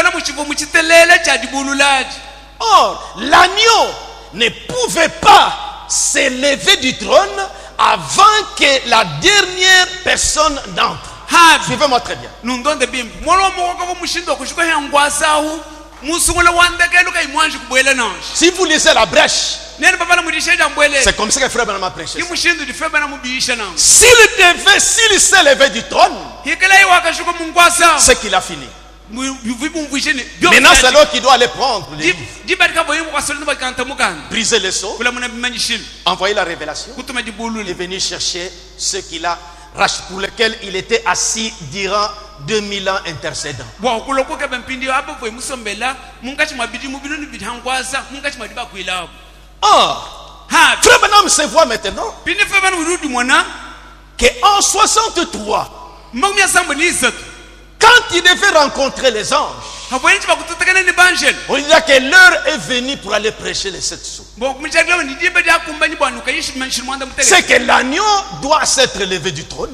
A: Or, l'agneau ne pouvait pas s'élever du trône avant que la dernière personne n'entre. Suivez-moi très bien. Si vous lisez la brèche, c'est comme ça que Frère Branham a prêché. S'il s'est levé du trône, c'est qu'il a fini. Maintenant, c'est l'autre qui doit aller prendre les livres, briser les sceaux, envoyer la révélation et venir chercher ce qu'il a, pour lequel il était assis durant 2000 ans intercédant. Or, Frère Branham se voit maintenant qu'en 63, quand il devait rencontrer les anges, on dit que l'heure est venue pour aller prêcher les 7 sceaux. C'est que l'agneau doit s'être levé du trône.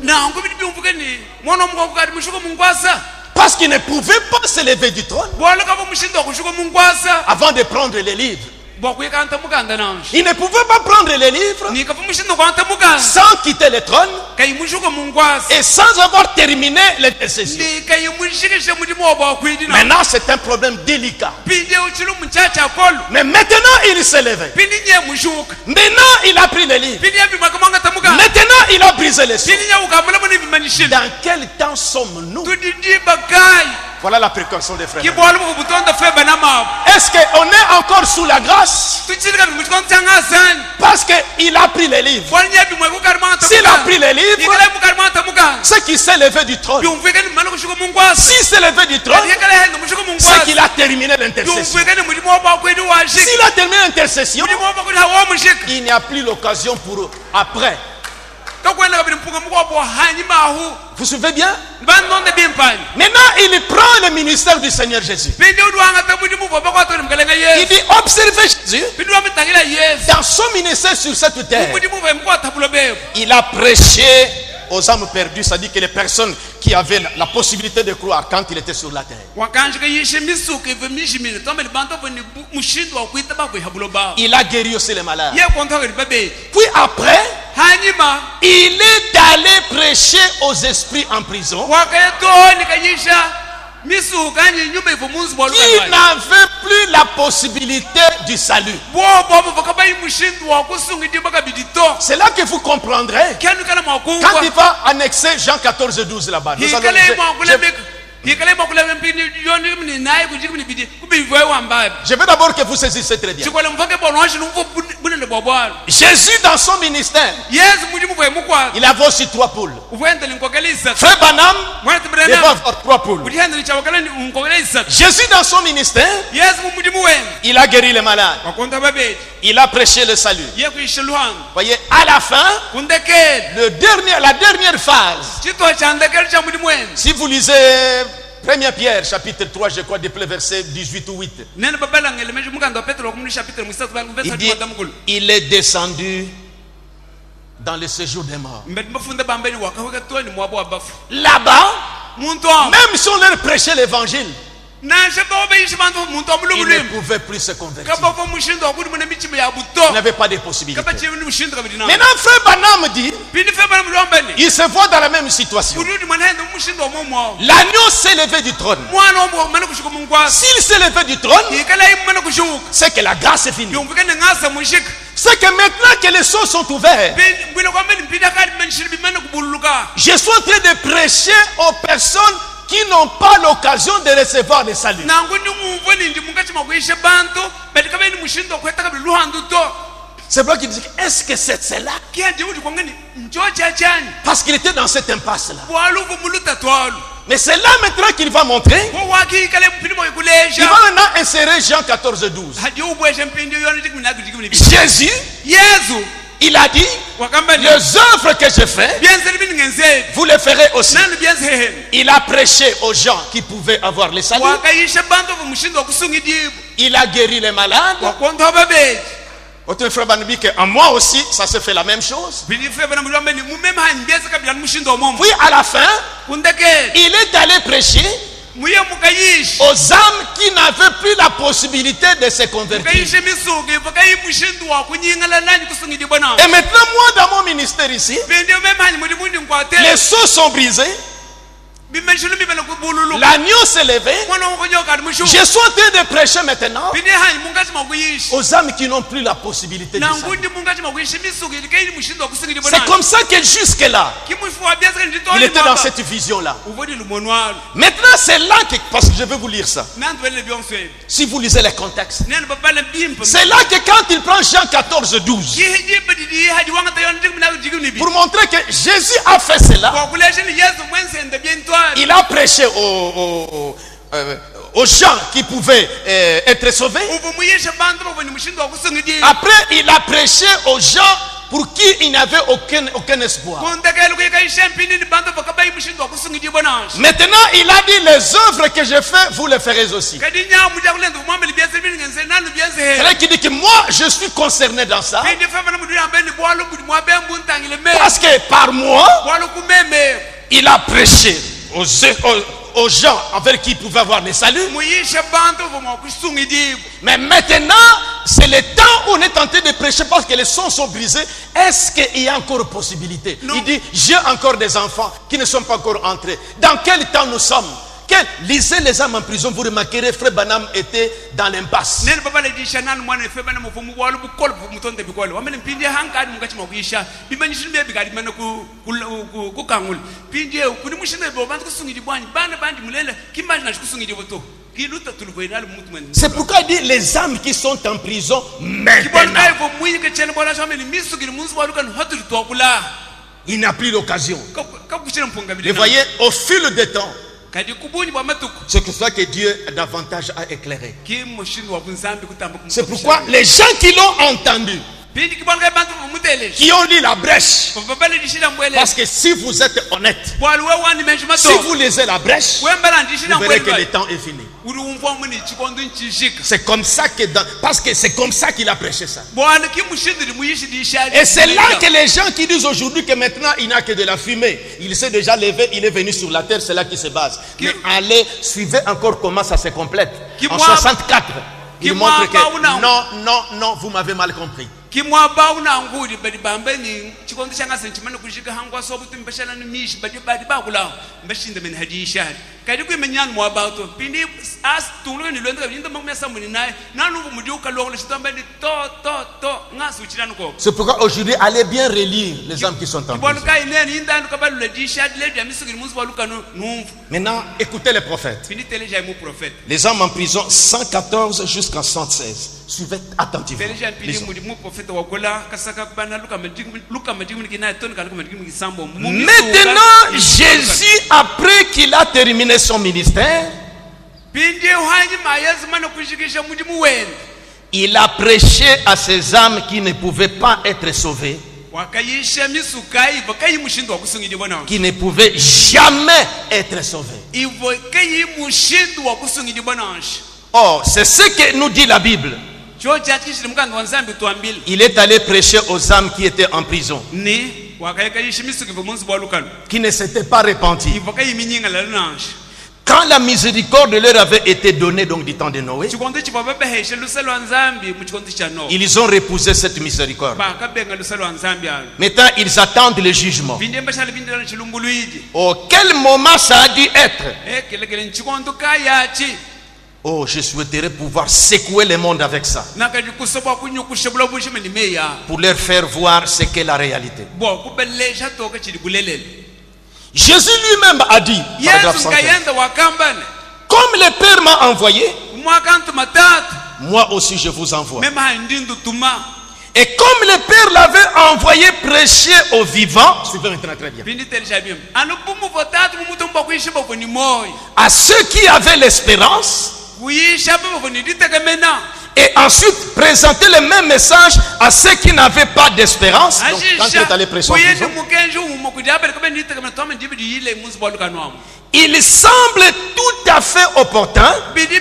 A: Parce qu'il ne pouvait pas se lever du trône avant de prendre les livres. Il ne pouvait pas prendre les livres sans quitter le trône et sans avoir terminé l'intercession. Maintenant, c'est un problème délicat. Mais maintenant, il s'est levé. Maintenant, il a pris les livres. Maintenant, il a brisé les sceaux. Dans quel temps sommes-nous? Voilà la précaution des frères. Est-ce qu'on est encore sous la grâce? Parce qu'il a pris les livres. S'il a pris les livres, c'est qu'il s'est levé du trône. S'il s'est levé du trône, c'est qu'il a terminé l'intercession. S'il a terminé l'intercession, il n'y a plus l'occasion pour après. Vous suivez bien? Maintenant, il prend le ministère du Seigneur Jésus. Il dit, observez Jésus dans son ministère sur cette terre. Il a prêché aux âmes perdues, c'est-à-dire que les personnes qui avaient la possibilité de croire quand il était sur la terre. Il a guéri aussi les malades. Puis après, il est allé prêcher aux esprits en prison qui n'avaient plus la possibilité du salut. C'est là que vous comprendrez quand il va annexer Jean 14 12 là-bas.
B: ikale bakula mpindi yoni mni naye kujiki mni bidi kubi voye wamba
A: Je veux d'abord que vous saisissiez très bien.
B: chikola mfake bono washi numfo bunene bobwalo
A: Jésus, dans son ministère,
B: yesu mujimu voye mukwa
A: il avait aussi 3 poules.
B: uvende linkokelisa
A: Frère Branham
B: mwana
A: devait
B: tibrenam
A: avoir 3 poules.
B: kujihende lichawakala unkokelisa
A: Jésus, dans son ministère,
B: yesu mujimu wenu
A: il a guéri les malades.
B: wakonda babeji
A: Il a prêché le salut.
B: ye kuisha luhanga
A: Voyez, à la fin,
B: kundekele
A: la dernière phase,
B: chito cha ndekele cha mujimu wenu
A: si vous lisez 1 Pierre, chapitre 3, je crois, depuis le verset 18 ou 8,
B: nene babala ngele meju mukanda petro kumlisha peter musatu bangu
A: il
B: vesa
A: dit,
B: damukulu
A: il est descendu dans le séjour des morts.
B: mbeti bafunde bambeni wakaweka toni mwabo wabafu
A: Là-bas,
B: muntu wa
A: même si on leur prêchait l'évangile,
B: nashe baobeyishi bantu muntu wa
A: ils ne
B: mulumulimi
A: pouvaient plus se convertir.
B: kaba fo mushindo wakudi mune michimo ya
A: Ils
B: buto
A: n'avaient pas de possibilité.
B: kaba chini mushindo kabidi na
A: Maintenant, frère Branham dit,
B: pindi fe bana muliombeni
A: il se voit dans la même situation.
B: kududi mwanende mushindo wa momo
A: L'agneau s'est levé du trône.
B: mwana wa mwana kushuka munkwasi
A: S'il s'est levé du trône,
B: ikala imu mwana kushuka
A: c'est que la grâce est finie.
B: yumvikane ngasa mushika
A: C'est que maintenant que les cieux sont ouverts,
B: mbwile kwambeni mpinda kadi manishiri bimene kubululuka
A: je suis en train de prêcher aux personnes qui n'ont pas l'occasion de recevoir le salut.
B: nangu ndi mumvoni ndi mungachima kuishe bantu beti kabeni mushindo kweta kabili luhandu to
A: C'est vrai qu'il dit, est-ce que c'est cela?
B: kianje kuti kwangani njocha chani
A: Parce qu'il était dans cette impasse-là.
B: bwaluko muluta twalu
A: Mais c'est là maintenant qu'il va montrer.
B: ko waki ikale mpindi mo
A: Il
B: ikulesha
A: va maintenant insérer Jean 14, 12.
B: hadi ubweshe mpindi yona tikumina kutikimini
A: Jésus,
B: yesu
A: il a dit,
B: wakambani
A: les œuvres que je fais,
B: byenze libini ngenzeni
A: vous les ferez aussi.
B: nani byenze heheni
A: Il a prêché aux gens qui pouvaient avoir le salut.
B: wakayishe bantu vo mushindo wakusungidibu
A: Il a guéri les malades.
B: wakonda babeji
A: Autre frère Banbi que en moi aussi, ça se fait la même chose.
B: pindi fe bana muliombeni mumema hani byeze kabila mushindo wa momo
A: Puis à la fin,
B: kundekele
A: il est allé prêcher
B: muye mukayishi
A: aux âmes qui n'avaient plus la possibilité de se convertir.
B: mukayishe misuku ivo kayi mushindo wakunyingala nani kusungidibwa nawo
A: Et maintenant, moi, dans mon ministère ici,
B: pindi umema hani muli mundi nkwate
A: les seaux sont brisés,
B: bimeshulu bibele kubululu
A: l'agneau s'est levé.
B: mwana wakunyoka ati mushu
A: Je suis en train de prêcher maintenant
B: pindi hani mungachima kuyishi
A: aux âmes qui n'ont plus la possibilité de salut.
B: nangundi mungachima kuyishi misuku ili kayi mushindo wakusungidibwa
A: C'est
B: nawo
A: comme ça que jusque-là,
B: kimufuwa byeze
A: il
B: nditoli
A: était dans cette vision-là.
B: uvodi lumono walo
A: Maintenant, c'est là que, parce que je vais vous lire ça,
B: nandwelele byonsweni
A: si vous lisez les contextes,
B: nene babale bimpa
A: c'est là que quand il prend Jean 14, 12,
B: yihijibadidi hadi wangata yona tikumina kujikimini bi
A: pour montrer que Jésus a fait cela,
B: wakulesheni yesu mwensende byentwali
A: il a prêché aux gens qui pouvaient être sauvés.
B: uvu muyishe bantu bavoni mushindo wakusungidibwa
A: Après, il a prêché aux gens pour qui il n'avait aucun espoir.
B: kundekele kuyikayishe mpindi ni bantu bakabayi mushindo wakusungidibwa nawo
A: Maintenant, il a dit, les œuvres que je fais, vous les ferez aussi.
B: kadi nyamu muja kulenza umwambeli byeze libini ngenzeni nanu byeze
A: C'est
B: hela
A: là qu'il dit que moi, je suis concerné dans ça.
B: pindi fevana mudu yambeni bwalo budi mwabembu ntangile me
A: Parce que par moi,
B: bwalo kumeme
A: il a prêché aux gens envers qui il pouvait avoir le salut.
B: muyishe bantu voma wakusungidibwa
A: Mais maintenant, c'est le temps où on est en train de prêcher parce que les sons sont brisés. Est-ce qu'il y a encore possibilité?
B: Non.
A: Il dit, j'ai encore des enfants qui ne sont pas encore entrés. Dans quel temps nous sommes? Lisez les âmes en prison, vous remarquerez, frère Branham était dans l'impasse.
B: nene babale disha nanu mwana febana mufumu bwalo bukolo mutonde bikolo wamene mpindi hankadi mungachima kuyisha bimanyishini bebikadi mane kukangula pindi kuni mushinde bo bantu kusungidibwa bana bandi mulele kimaji na kusungidibwa to kiluta tulubwenali mutu mwene
A: C'est pourquoi il dit les âmes qui sont en prison
B: kibona
A: maintenant.
B: vo muyike chene bwala shamene misugiri munzi walukan hotu twakula
A: Il n'a plus l'occasion.
B: kakuchira mpunga
A: Vous
B: bidina
A: voyez, au fil des temps,
B: kadi kubuni bwa matuku
A: c'est pour ça que Dieu davantage a éclairé.
B: ki mushindu wa bunzambi kutamba
A: C'est pourquoi les gens qui l'ont entendu,
B: pindi kibona bantu mutele
A: qui ont lu la brèche,
B: babale dishira mbwele
A: parce que si vous êtes honnête,
B: bwalo we wani menjuma
A: si
B: to
A: vous lisez la brèche,
B: wembala ndishira
A: vous verrez que
B: mbwele
A: le temps est fini.
B: uri umva muni chikondo nchishika
A: C'est comme ça que parce que c'est comme ça qu'il a prêché ça.
B: bwana kimushindiri muyishi dishali
A: Et c'est là que les gens qui disent aujourd'hui que maintenant il n'a que de la fumée, il s'est déjà levé, il est venu sur la terre, c'est là qu'il se base. Mais allez, suivez encore comment ça se complète. En 64, il montre que non, vous m'avez mal compris.
B: kimwa ba una ngudi badi bambeni chikondo changa sentimana kushika hangwa so butu mbashala ni mishi badi ba kula mbashinda men hadisha kadi ku menyan mo about pindi as tulu ni lwenda binda mangmesa muni naye nanu mudiuka lo le chitamba di to ngasu chirano ko.
A: C'est pourquoi aujourd'hui allez bien relire les hommes qui sont en prison. Maintenant écoutez les prophètes. Les hommes en prison 114 jusqu'en 116. Suivez attentivement. Maintenant Jésus, après qu'il a terminé son ministère, il a prêché à ces âmes qui ne pouvaient pas être sauvées, qui ne pouvaient jamais être sauvées. Or, c'est ce que nous dit la Bible. Il est allé prêcher aux âmes qui étaient en prison, qui ne s'étaient pas repenties. Quand la miséricorde leur avait été donnée, donc du temps de Noé, ils ont repoussé cette miséricorde. Maintenant, ils attendent le jugement. Oh, quel moment ça a dû être? Oh, je souhaiterais pouvoir secouer le monde avec ça, pour leur faire voir ce qu'est la réalité. Jésus lui-même a dit, paragraphe 115, comme le Père m'a envoyé, moi aussi je vous envoie. Et comme le Père l'avait envoyé prêcher aux vivants, suivez maintenant très bien, à ceux qui avaient l'espérance, et ensuite présenter le même message à ceux qui n'avaient pas d'espérance. Donc, quand il est allé prêcher en prison, il semble tout à fait opportun,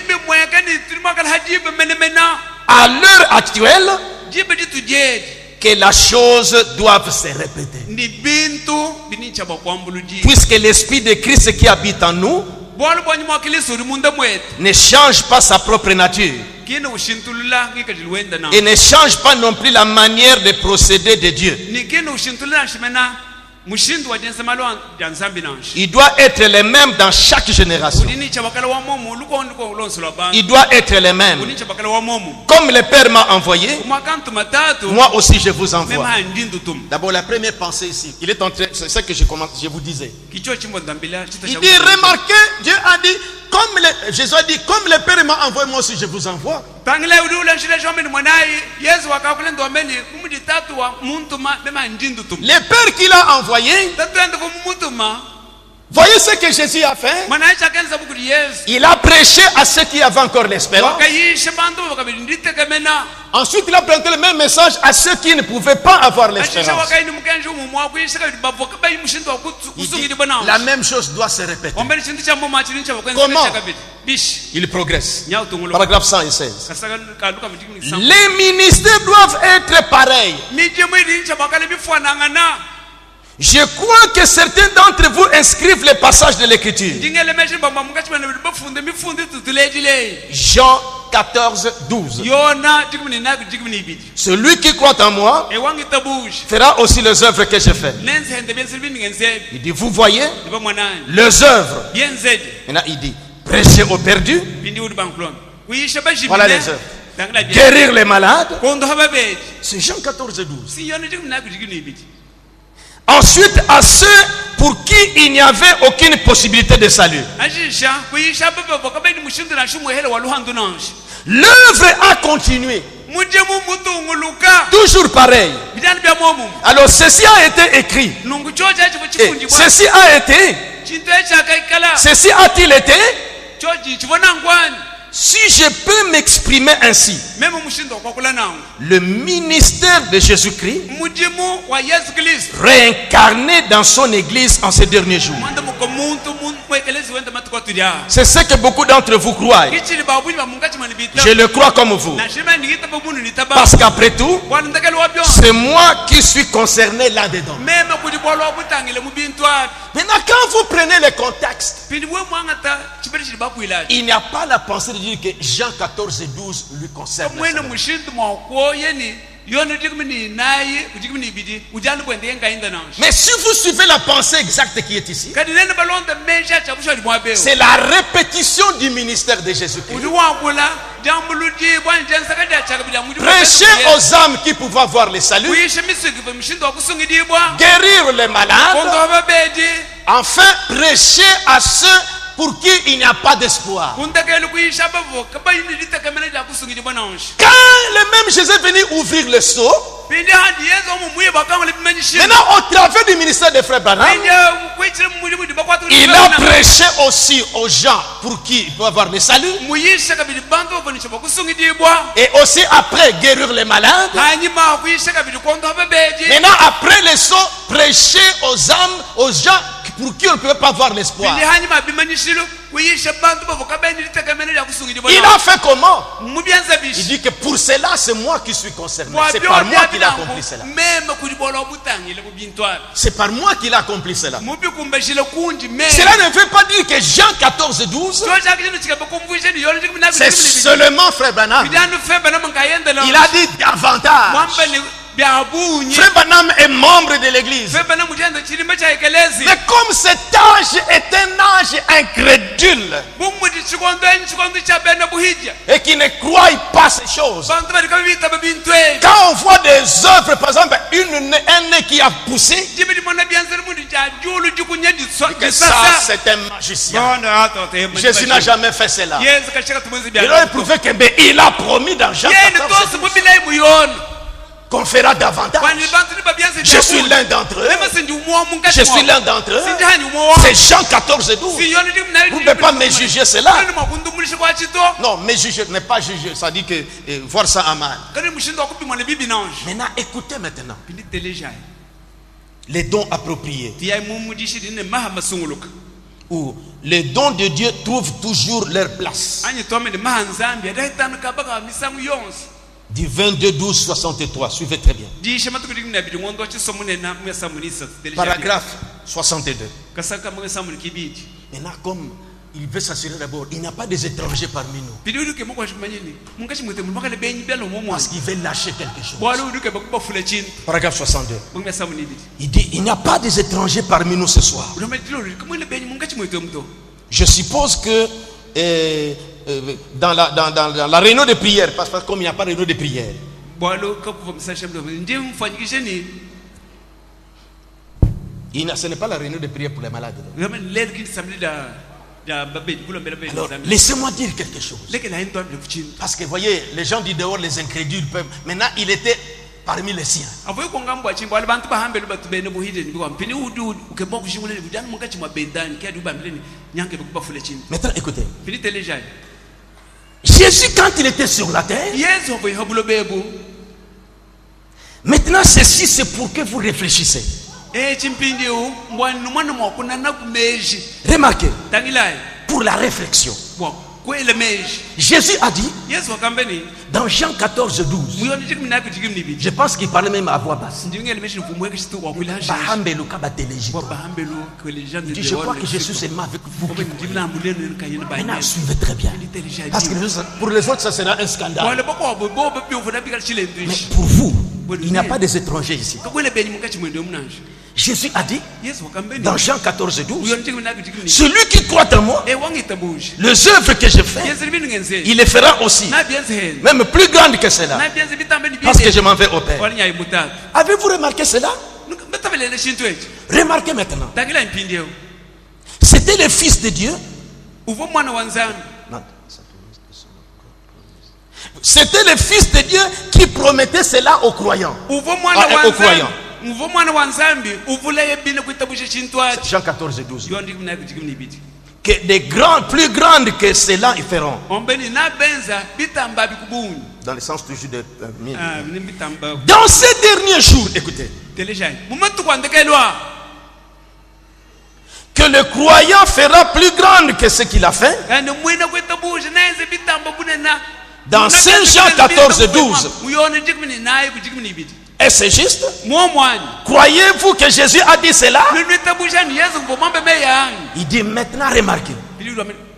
A: à l'heure actuelle, que la chose doive se répéter, puisque l'Esprit de Christ qui habite en nous ne change pas sa propre nature et ne change pas non plus la manière de procéder de Dieu. Il doit être le même dans chaque génération. Il doit être le même. Comme le Père m'a envoyé, moi aussi je vous envoie. D'abord la première pensée ici, il est en train, c'est ça que je vous disais. Il dit, remarquez, Dieu a dit, Jésus a dit, comme le Père m'a envoyé, moi aussi je vous envoie. Le Père qui l'a envoyé, voyez ce que Jésus a fait. Il a prêché à ceux qui avaient encore l'espérance. Ensuite il a présenté le même message à ceux qui ne pouvaient pas avoir l'espérance. La même chose doit se répéter. Comment? Il progresse. Paragraphe 116. Les ministères doivent être pareils. Je crois que certains d'entre vous inscrivent les passages de l'écriture. Jean 14, 12. Celui qui croit en moi fera aussi les œuvres que je fais. Il dit, vous voyez les œuvres. Maintenant il dit, prêcher aux perdus. Voilà les œuvres. Guérir les malades. C'est Jean 14, 12. Ensuite, à ceux pour qui il n'y avait aucune possibilité de salut, l'œuvre a continué. Toujours pareil. Alors ceci a été écrit. Et ceci a été. Ceci a-t-il été? Si je peux m'exprimer ainsi, le ministère de Jésus-Christ réincarné dans son église en ces derniers jours, c'est ce que beaucoup d'entre vous croient. Je le crois comme vous, parce qu'après tout, c'est moi qui suis concerné là-dedans. Maintenant, quand vous prenez le contexte, il n'y a pas la pensée de dire que Jean 14 et 12 lui concerne. Mais si vous suivez la pensée exacte qui est ici, c'est la répétition du ministère de Jésus-Christ. Prêcher aux âmes qui pouvaient avoir le salut, guérir les malades, enfin prêcher à ceux pour qui il n'y a pas d'espoir. Quand le même Jésus est venu ouvrir le sceau, maintenant au travers du ministère de Frère Branham, il a prêché aussi aux gens pour qui il peut avoir le salut, et aussi après guérir les malades. Maintenant après le sceau, prêcher aux âmes, aux gens pour qui on ne peut pas avoir l'espoir. Il a fait comment? Il dit que pour cela, c'est moi qui suis concerné. C'est par moi qu'il a accompli cela. C'est par moi qu'il a accompli cela. Cela ne veut pas dire que Jean 14, 12, c'est seulement Frère Branham. Il a dit davantage. Frère Branham est membre de l'église. Mais comme cet âge est un âge incrédule et qui ne croit pas ces choses, quand on voit des œuvres, par exemple, un nez qui a poussé, ça c'est un magicien. Jésus n'a jamais fait cela. Il a prouvé qu'il a promis dans Jean 14 qu'on fera davantage. Je suis l'un d'entre eux. Je suis l'un d'entre eux. C'est Jean 14 12. Vous ne pouvez pas me juger cela. Non, me juger, ne pas juger. Ça dit que voir ça en mal. Maintenant, écoutez maintenant. Les dons appropriés. Où les dons de Dieu trouvent toujours leur place. Du 22 12 63, suivez très bien. Paragraphe 62. Maintenant, comme il veut s'assurer d'abord, il n'y a pas des étrangers parmi nous, parce qu'il veut lâcher quelque chose. Paragraphe 62. Il dit, il n'y a pas des étrangers parmi nous ce soir. Je suppose que dans la réunion de prière, parce que comme il n'y a pas de réunion de prière, ce n'est pas la réunion de prière pour les malades. Alors, laissez-moi dire quelque chose. Parce que vous voyez, les gens du dehors, les incrédules peuvent. Maintenant, il était parmi les siens. Maintenant, écoutez. Jésus, quand il était sur la terre, maintenant ceci c'est pour que vous réfléchissez. Remarquez, pour la réflexion, Jésus a dit dans Jean 14 12, je pense qu'il parlait même à voix basse, je crois que Jésus est mal avec vous. Maintenant suivez très bien, parce que pour les autres ça sera un scandale, mais pour vous il n'y a pas des étrangers ici. Jésus a dit dans Jean 14 12, celui qui croit en moi, les œuvres que je fais, il les fera aussi, même plus grandes que cela, parce que je m'en vais au Père. Avez-vous remarqué cela? Remarquez maintenant, c'était le Fils de Dieu. C'était le Fils de Dieu qui promettait cela aux croyants. Jean 14 12. Que des grands, plus grandes que cela, ils feront. Dans le sens toujours de dans ces derniers jours, écoutez, que le croyant fera plus grande que ce qu'il a fait. Dans Saint Jean 14 12. Et c'est juste? Croyez-vous que Jésus a dit cela? Il dit maintenant, remarquez.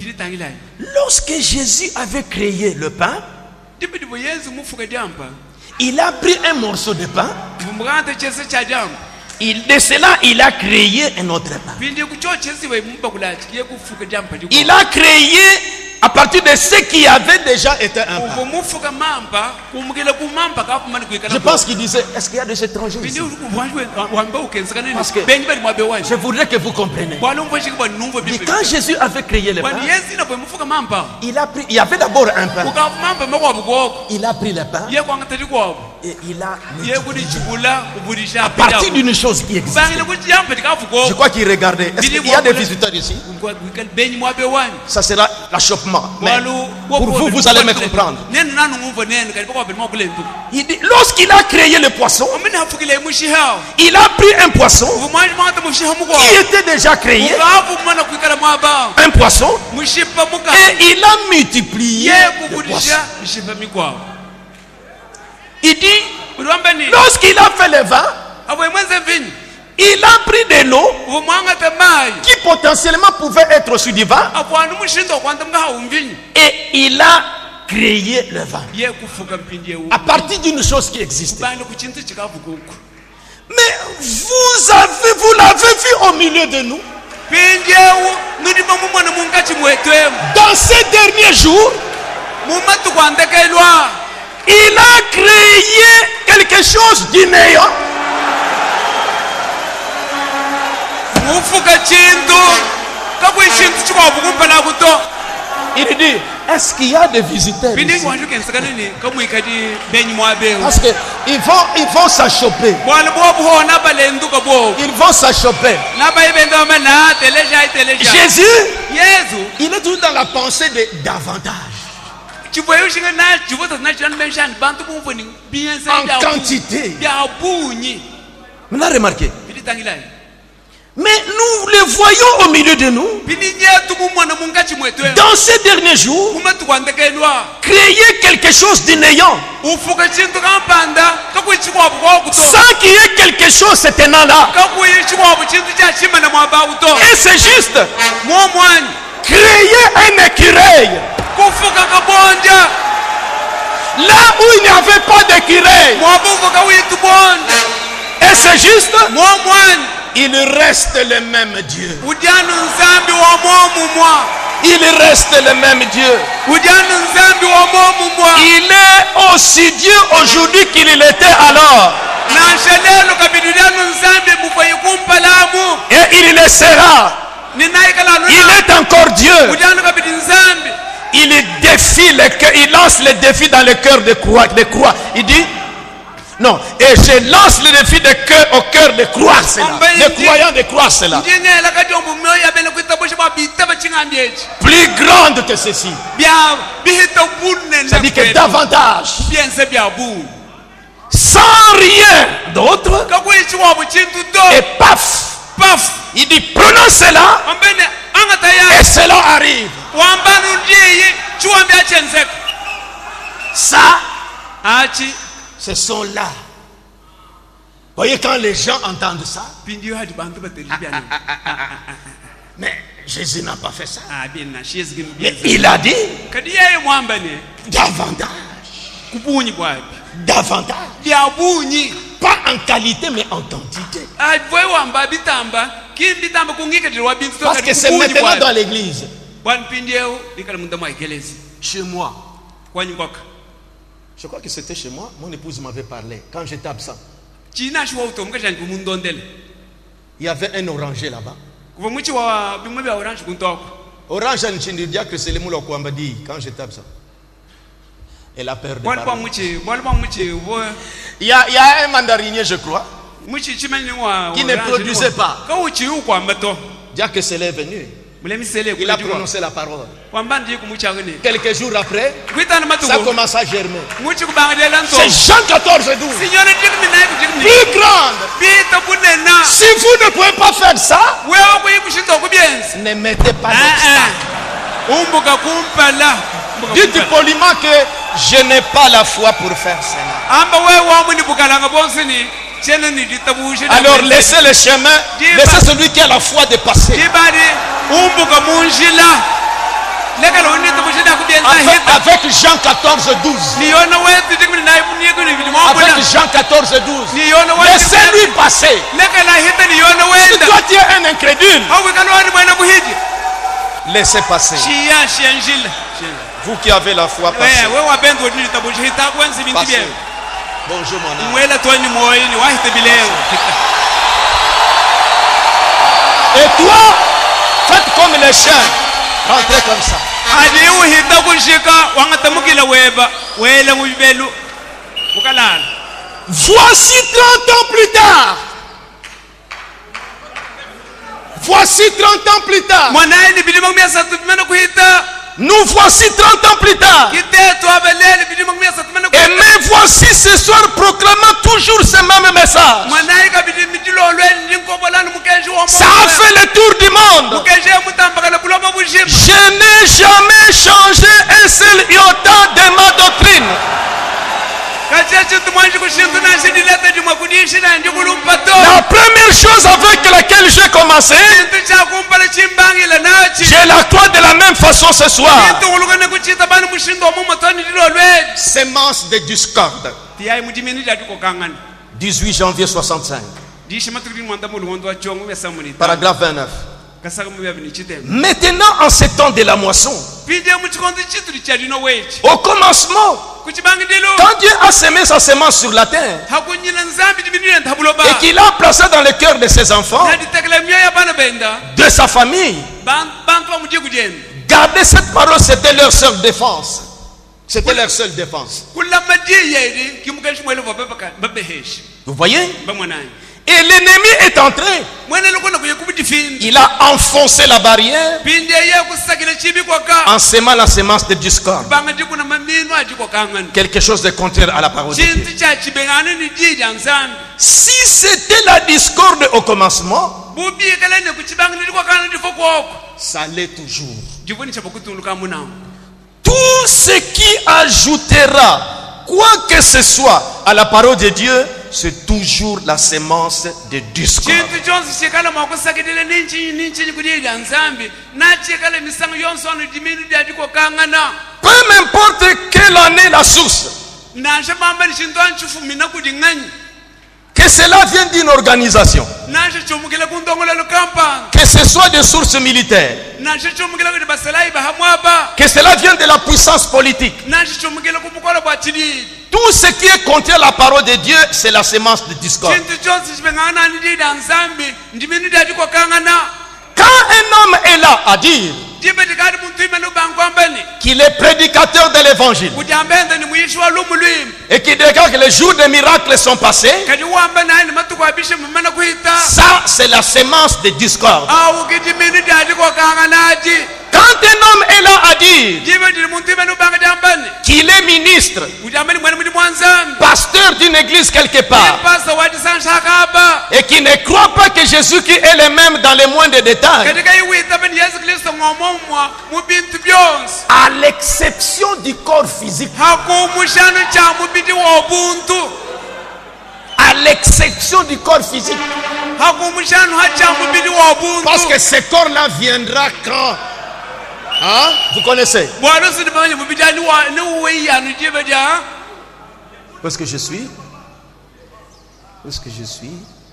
A: Lorsque Jésus avait créé le pain, Il a pris un morceau de pain.
B: vumukante chese cha jambo
A: De cela, il a créé un autre pain.
B: pindi kucho chese we mumba kulachi ye kufuka jambo
A: Il a créé à partir de ce qui avait déjà été un pain.
B: kumufuka mamba kumukile kumamba kafumani kuikana.
A: Je pense qu'il disait, est-ce qu'il y a des étrangers
B: pindi
A: ici?
B: wamba ukenzeka nini
A: Parce que-
B: benyi bali mwabe wani
A: Je voudrais que vous compreniez.
B: bwana umfashiki bwana numvo
A: Et
B: bibi
A: quand Jésus avait créé le pain,
B: bwana yesi na mufuka mamba
A: il a pris, il y avait d'abord un pain.
B: ukafu mamba makwabu koko
A: Il a pris le pain
B: ye kwanga tati kwabo
A: et il a
B: ye kudi chibula kubulisha
A: à partir d'une chose qui existe.
B: bangile kuti jambo tikafu
A: Je
B: koko
A: crois qu'il regardait. Est-ce qu'il y a des visiteurs ici?
B: benyi mwabe wani
A: Ça sera l'achoppement. Mais pour vous, vous allez me comprendre.
B: nenu nanu ngumvo nenu kali bakwabe mwakule ntu
A: Il dit, lorsqu'il a créé le poisson,
B: omina afukile mushiha
A: il a pris un poisson
B: vumwanji mwata mushiha mukwa
A: qui était déjà créé,
B: ukafu mwana kuikala mwaba
A: un poisson,
B: mushipa muka
A: et il a multiplié
B: ye
A: le poisson.
B: kubulisha mishipa mikwa
A: Il dit,
B: uliwamba ni
A: lorsqu'il a fait le vin,
B: abo mwenze mvinyi
A: il a pris de l'eau
B: vumwanga tamayi
A: qui potentiellement pouvait être aussi du vin
B: akwanu mushindo kwanta mkaha umvinyi
A: et il a créé le vin
B: ye kufuka mpindi yewu
A: à partir d'une chose qui existait.
B: bani kuchintu chikafu kuku
A: Mais vous l'avez vu au milieu de nous.
B: pindi yewu nudima mumwana mungachi mwetwemu
A: Dans ces derniers jours,
B: mumatu kwandekelwa
A: il a créé quelque chose d'inéant.
B: mufuka chintu kakwi chintu chikwavu kumpana kuto
A: Il dit, est-ce qu'il y a des visiteurs
B: pindi
A: ici?
B: kwanju kensaka nini kamwikati benyi mwabewu
A: Parce qu'ils vont s'achoper.
B: bwana bwobuho nabalenduka bwobu
A: Ils vont s'achoper.
B: nabaibendoma na teleja iteleja
A: Jésus,
B: yesu
A: il est toujours dans la pensée de davantage.
B: chivoyo xinga na chivota na chilani benxani bantu kumvoni biense
A: En quantité.
B: byabunyi
A: Maintenant, remarquez.
B: pindi tangilani
A: Mais nous le voyons au milieu de nous.
B: pindi nyetu mumwana mungachi mwetwe
A: Dans ces derniers jours,
B: kumatu kwandekelwa
A: créer quelque chose d'inéant.
B: ufuka chintu kampanda kakwi chikwavu kwakuto
A: Sans qu'il y ait quelque chose se tenant là.
B: kakwi chikwavu chintu cha chimana mwaba kuto
A: Et c'est juste.
B: mwomwani
A: Créer un écureuil.
B: kufuka kabonja
A: Là où il n'y avait pas d'écureuil.
B: mwabuko kawitu bonja
A: Et c'est juste.
B: mwomwani
A: Il reste le même Dieu.
B: udyanu nzambi wa mwomumwa
A: Il reste le même Dieu.
B: udyanu nzambi wa mwomumwa
A: Il est aussi Dieu aujourd'hui qu'il l'était alors.
B: nashalelo kabidi udyanu nzambi mukwayi kumpalamu
A: Et il le sera.
B: ninaikalanu
A: Il est encore Dieu.
B: udyanu kabidi nzambi
A: Il défie le cœur. Il lance le défi dans le cœur de croix. Il dit, non, et je lance le défi de cœur au cœur de croire cela. Les croyants de croire cela.
B: ndinyela kati ombumoyo yabene kuitabosha babita bachingambi eci
A: Plus grande que ceci.
B: bya bihita bunene
A: C'est-à-dire que davantage.
B: byense bya buni
A: Sans rien d'autre.
B: kakwichiwabu chintu to
A: Et paf.
B: pafu
A: Il dit, prenons cela.
B: ambene angata
A: Et
B: ya
A: cela arrive.
B: wambanu ndiyi chiwambi achenzeka
A: Ça,
B: achi
A: ce sont là. Voyez, quand les gens entendent ça,
B: pindiyo hadi bantu batelibyana
A: mais Jésus n'a pas fait ça.
B: abina shizgi
A: Mais il a dit,
B: kadi yeye mwambane
A: davantage.
B: kubunyi bwabi
A: Davantage.
B: bya bunyi
A: Pas en qualité, mais en quantité.
B: voye wamba bitamba kimbitamba kungiketirwa bintu to
A: Parce
B: kadi
A: que c'est
B: kubunyi
A: maintenant
B: bwabi
A: dans l'église.
B: bwana pindiyo ikala munda mwayikelezi
A: Chez moi.
B: kwanyikoka
A: Je crois que c'était chez moi. Mon épouse m'avait parlé quand j'étais absent.
B: china shiwa utomuka chani kumundondele
A: Il y avait un oranger là-bas.
B: kuva muchi wa bimwe bya orange kuntoko
A: Orange à Nchindi que c'est le moulin dit quand j'étais absent. Elle a peur de
B: bwana pa
A: parler.
B: muchi wo
A: Il y a un mandarinier, je crois,
B: muchi chimani wa
A: qui ne produisait pas.
B: ka uchi ukwamba to
A: Dieu c'est est venu.
B: mulemisele
A: Il a prononcé la parole.
B: kwamba ndi kumuchagene
A: Quelques jours après,
B: kwitana
A: ça
B: matuko
A: commence à germer.
B: muchi kubangalela nto
A: C'est Jean 14, 12.
B: sinyone jikni nayi kujikni
A: Plus grande.
B: bita kunena
A: Si vous ne pouvez pas faire ça,
B: wewe kuyikushinto kubyenzi
A: ne mettez pas d'obstacle.
B: umbuka kumpala
A: Dites poliment que je n'ai pas la foi pour faire cela.
B: amba wewe wamuni bukalanga bonsini chene ni ditabushe
A: Alors laissez le chemin, laissez celui qui a la foi de passer.
B: dibari umbuka munjila
A: Avec Jean 14, 12. Avec Jean 14, 12. Laissez-lui passer. Si toi tu es un incrédule, laissez passer. Vous qui avez la foi, passez. Passez. Bonjour mon âme. Et toi, faites comme les chiens. Rentrez comme ça. Voici 30 ans plus tard. Voici 30 ans plus tard. Nous voici 30 ans plus tard. Et me voici ce soir proclamant toujours ce même message. Ça a fait le tour du monde. Je n'ai jamais changé un seul iota de ma doctrine. La première chose avec laquelle j'ai commencé, je la crois de la même façon ce soir. Sémence de discorde. 18 janvier 65. Paragraphe 29. Maintenant, en ces temps de la moisson, au commencement, quand Dieu a semé sa semence sur la terre et qu'il a placé dans le cœur de ses enfants, de sa famille, garder cette parole, c'était leur seule défense. C'était leur seule défense. Vous voyez? Et l'ennemi est entré. Il a enfoncé la barrière en semant la semence de discorde. Quelque chose de contraire à la parole de Dieu. Si c'était la discorde au commencement, ça l'est toujours. Tout ce qui ajoutera quoi que ce soit à la parole de Dieu, c'est toujours la sémence de discorde. Peu m'importe quelle en est la source, que cela vienne d'une organisation, que ce soit des sources militaires, que cela vienne de la puissance politique, tout ce qui est contre la parole de Dieu, c'est la sémence de discorde. Quand un homme est là à dire qu'il est prédicateur de l'évangile et qu'il déclare que les jours des miracles sont passés, ça c'est la sémence de discorde. Quand un homme est là à dire qu'il est ministre, pasteur d'une église quelque part, et qui ne croit pas que Jésus qui est le même dans les moindres détails, à l'exception du corps physique, à l'exception du corps physique, parce que ce corps-là viendra quand? Hein? Vous connaissez? Où est-ce que je suis? Où est-ce que je suis?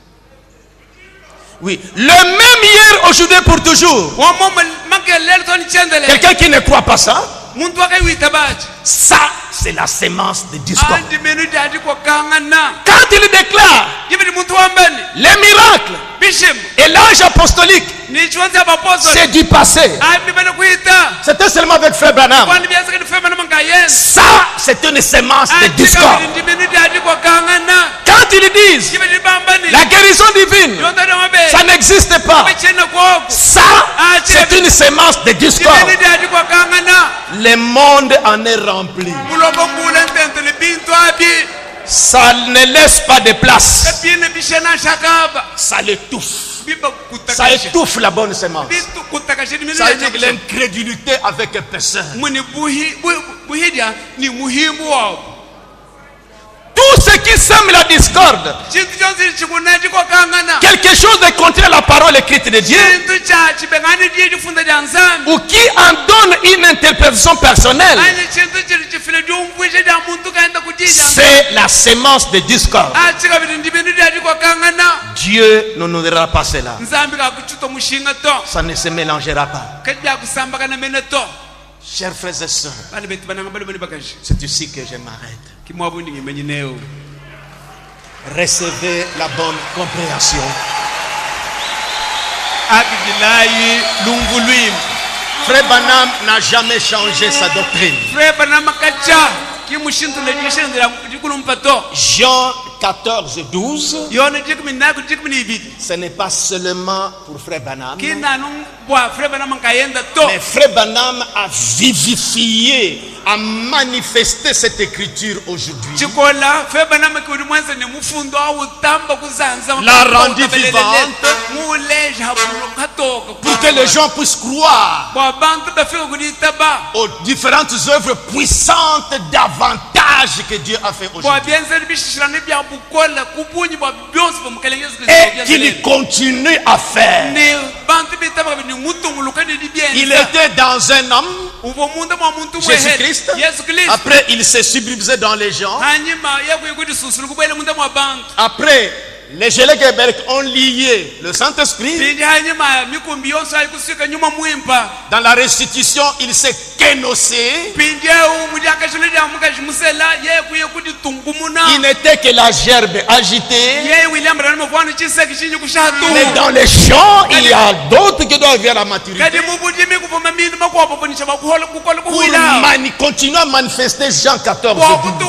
A: Oui, le même hier, aujourd'hui, pour toujours. Quelqu'un qui ne croit pas ça, ça c'est la sémence de discorde. Quand il déclare les miracles et l'âge apostolique, c'est du passé. C'était seulement avec Frère Branham. Ça c'est une sémence de discorde. Quand ils disent la guérison divine, ça n'existe pas, ça c'est une sémence de discorde. Le monde en est rempli. Ça ne laisse pas de place. Ça l'étouffe. Ça étouffe la bonne sémence. Ça veut dire que l'incrédulité avec épaisseur. Tout ce qui sème la discorde, quelque chose de contraire à la parole
D: parole écrite de Dieu, ou qui en donne une interprétation personnelle, c'est la sémence de discorde. Dieu ne nous donnera pas cela. Ça ne se mélangera pas. Chers frères et sœurs, c'est ici que je m'arrête. Recevez la bonne compréhension. Frère Branham n'a jamais changé sa doctrine. Jean 14, 12. Ce n'est pas seulement pour Frère Branham, mais Frère Branham a vivifié, a manifesté cette écriture aujourd'hui. L'a rendue vivante pour que les gens puissent croire aux différentes œuvres puissantes davantage que Dieu a fait aujourd'hui. Et qu'il continue à faire. Il était dans un homme, Jésus-Christ. Après, il s'est sublimé dans les gens. Après, les Gelekebelk ont lié le Saint-Esprit. Dans la restitution, il s'est kénossé. Il n'était que la gerbe agitée. Mais dans les champs, il y a d'autres qui doivent vers la maturité. Pour continuer à manifester Jean 14.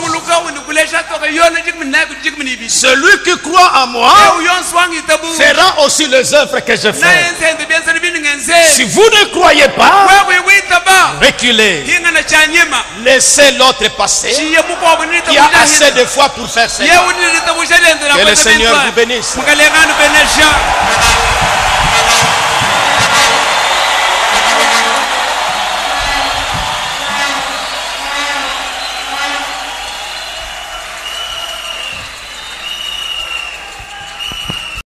D: Celui qui croit en moi fera aussi les œuvres que je fais. Si vous ne croyez pas, reculez. Laissez l'autre passer. Il y a assez de foi pour faire cela. Que le Seigneur vous bénisse.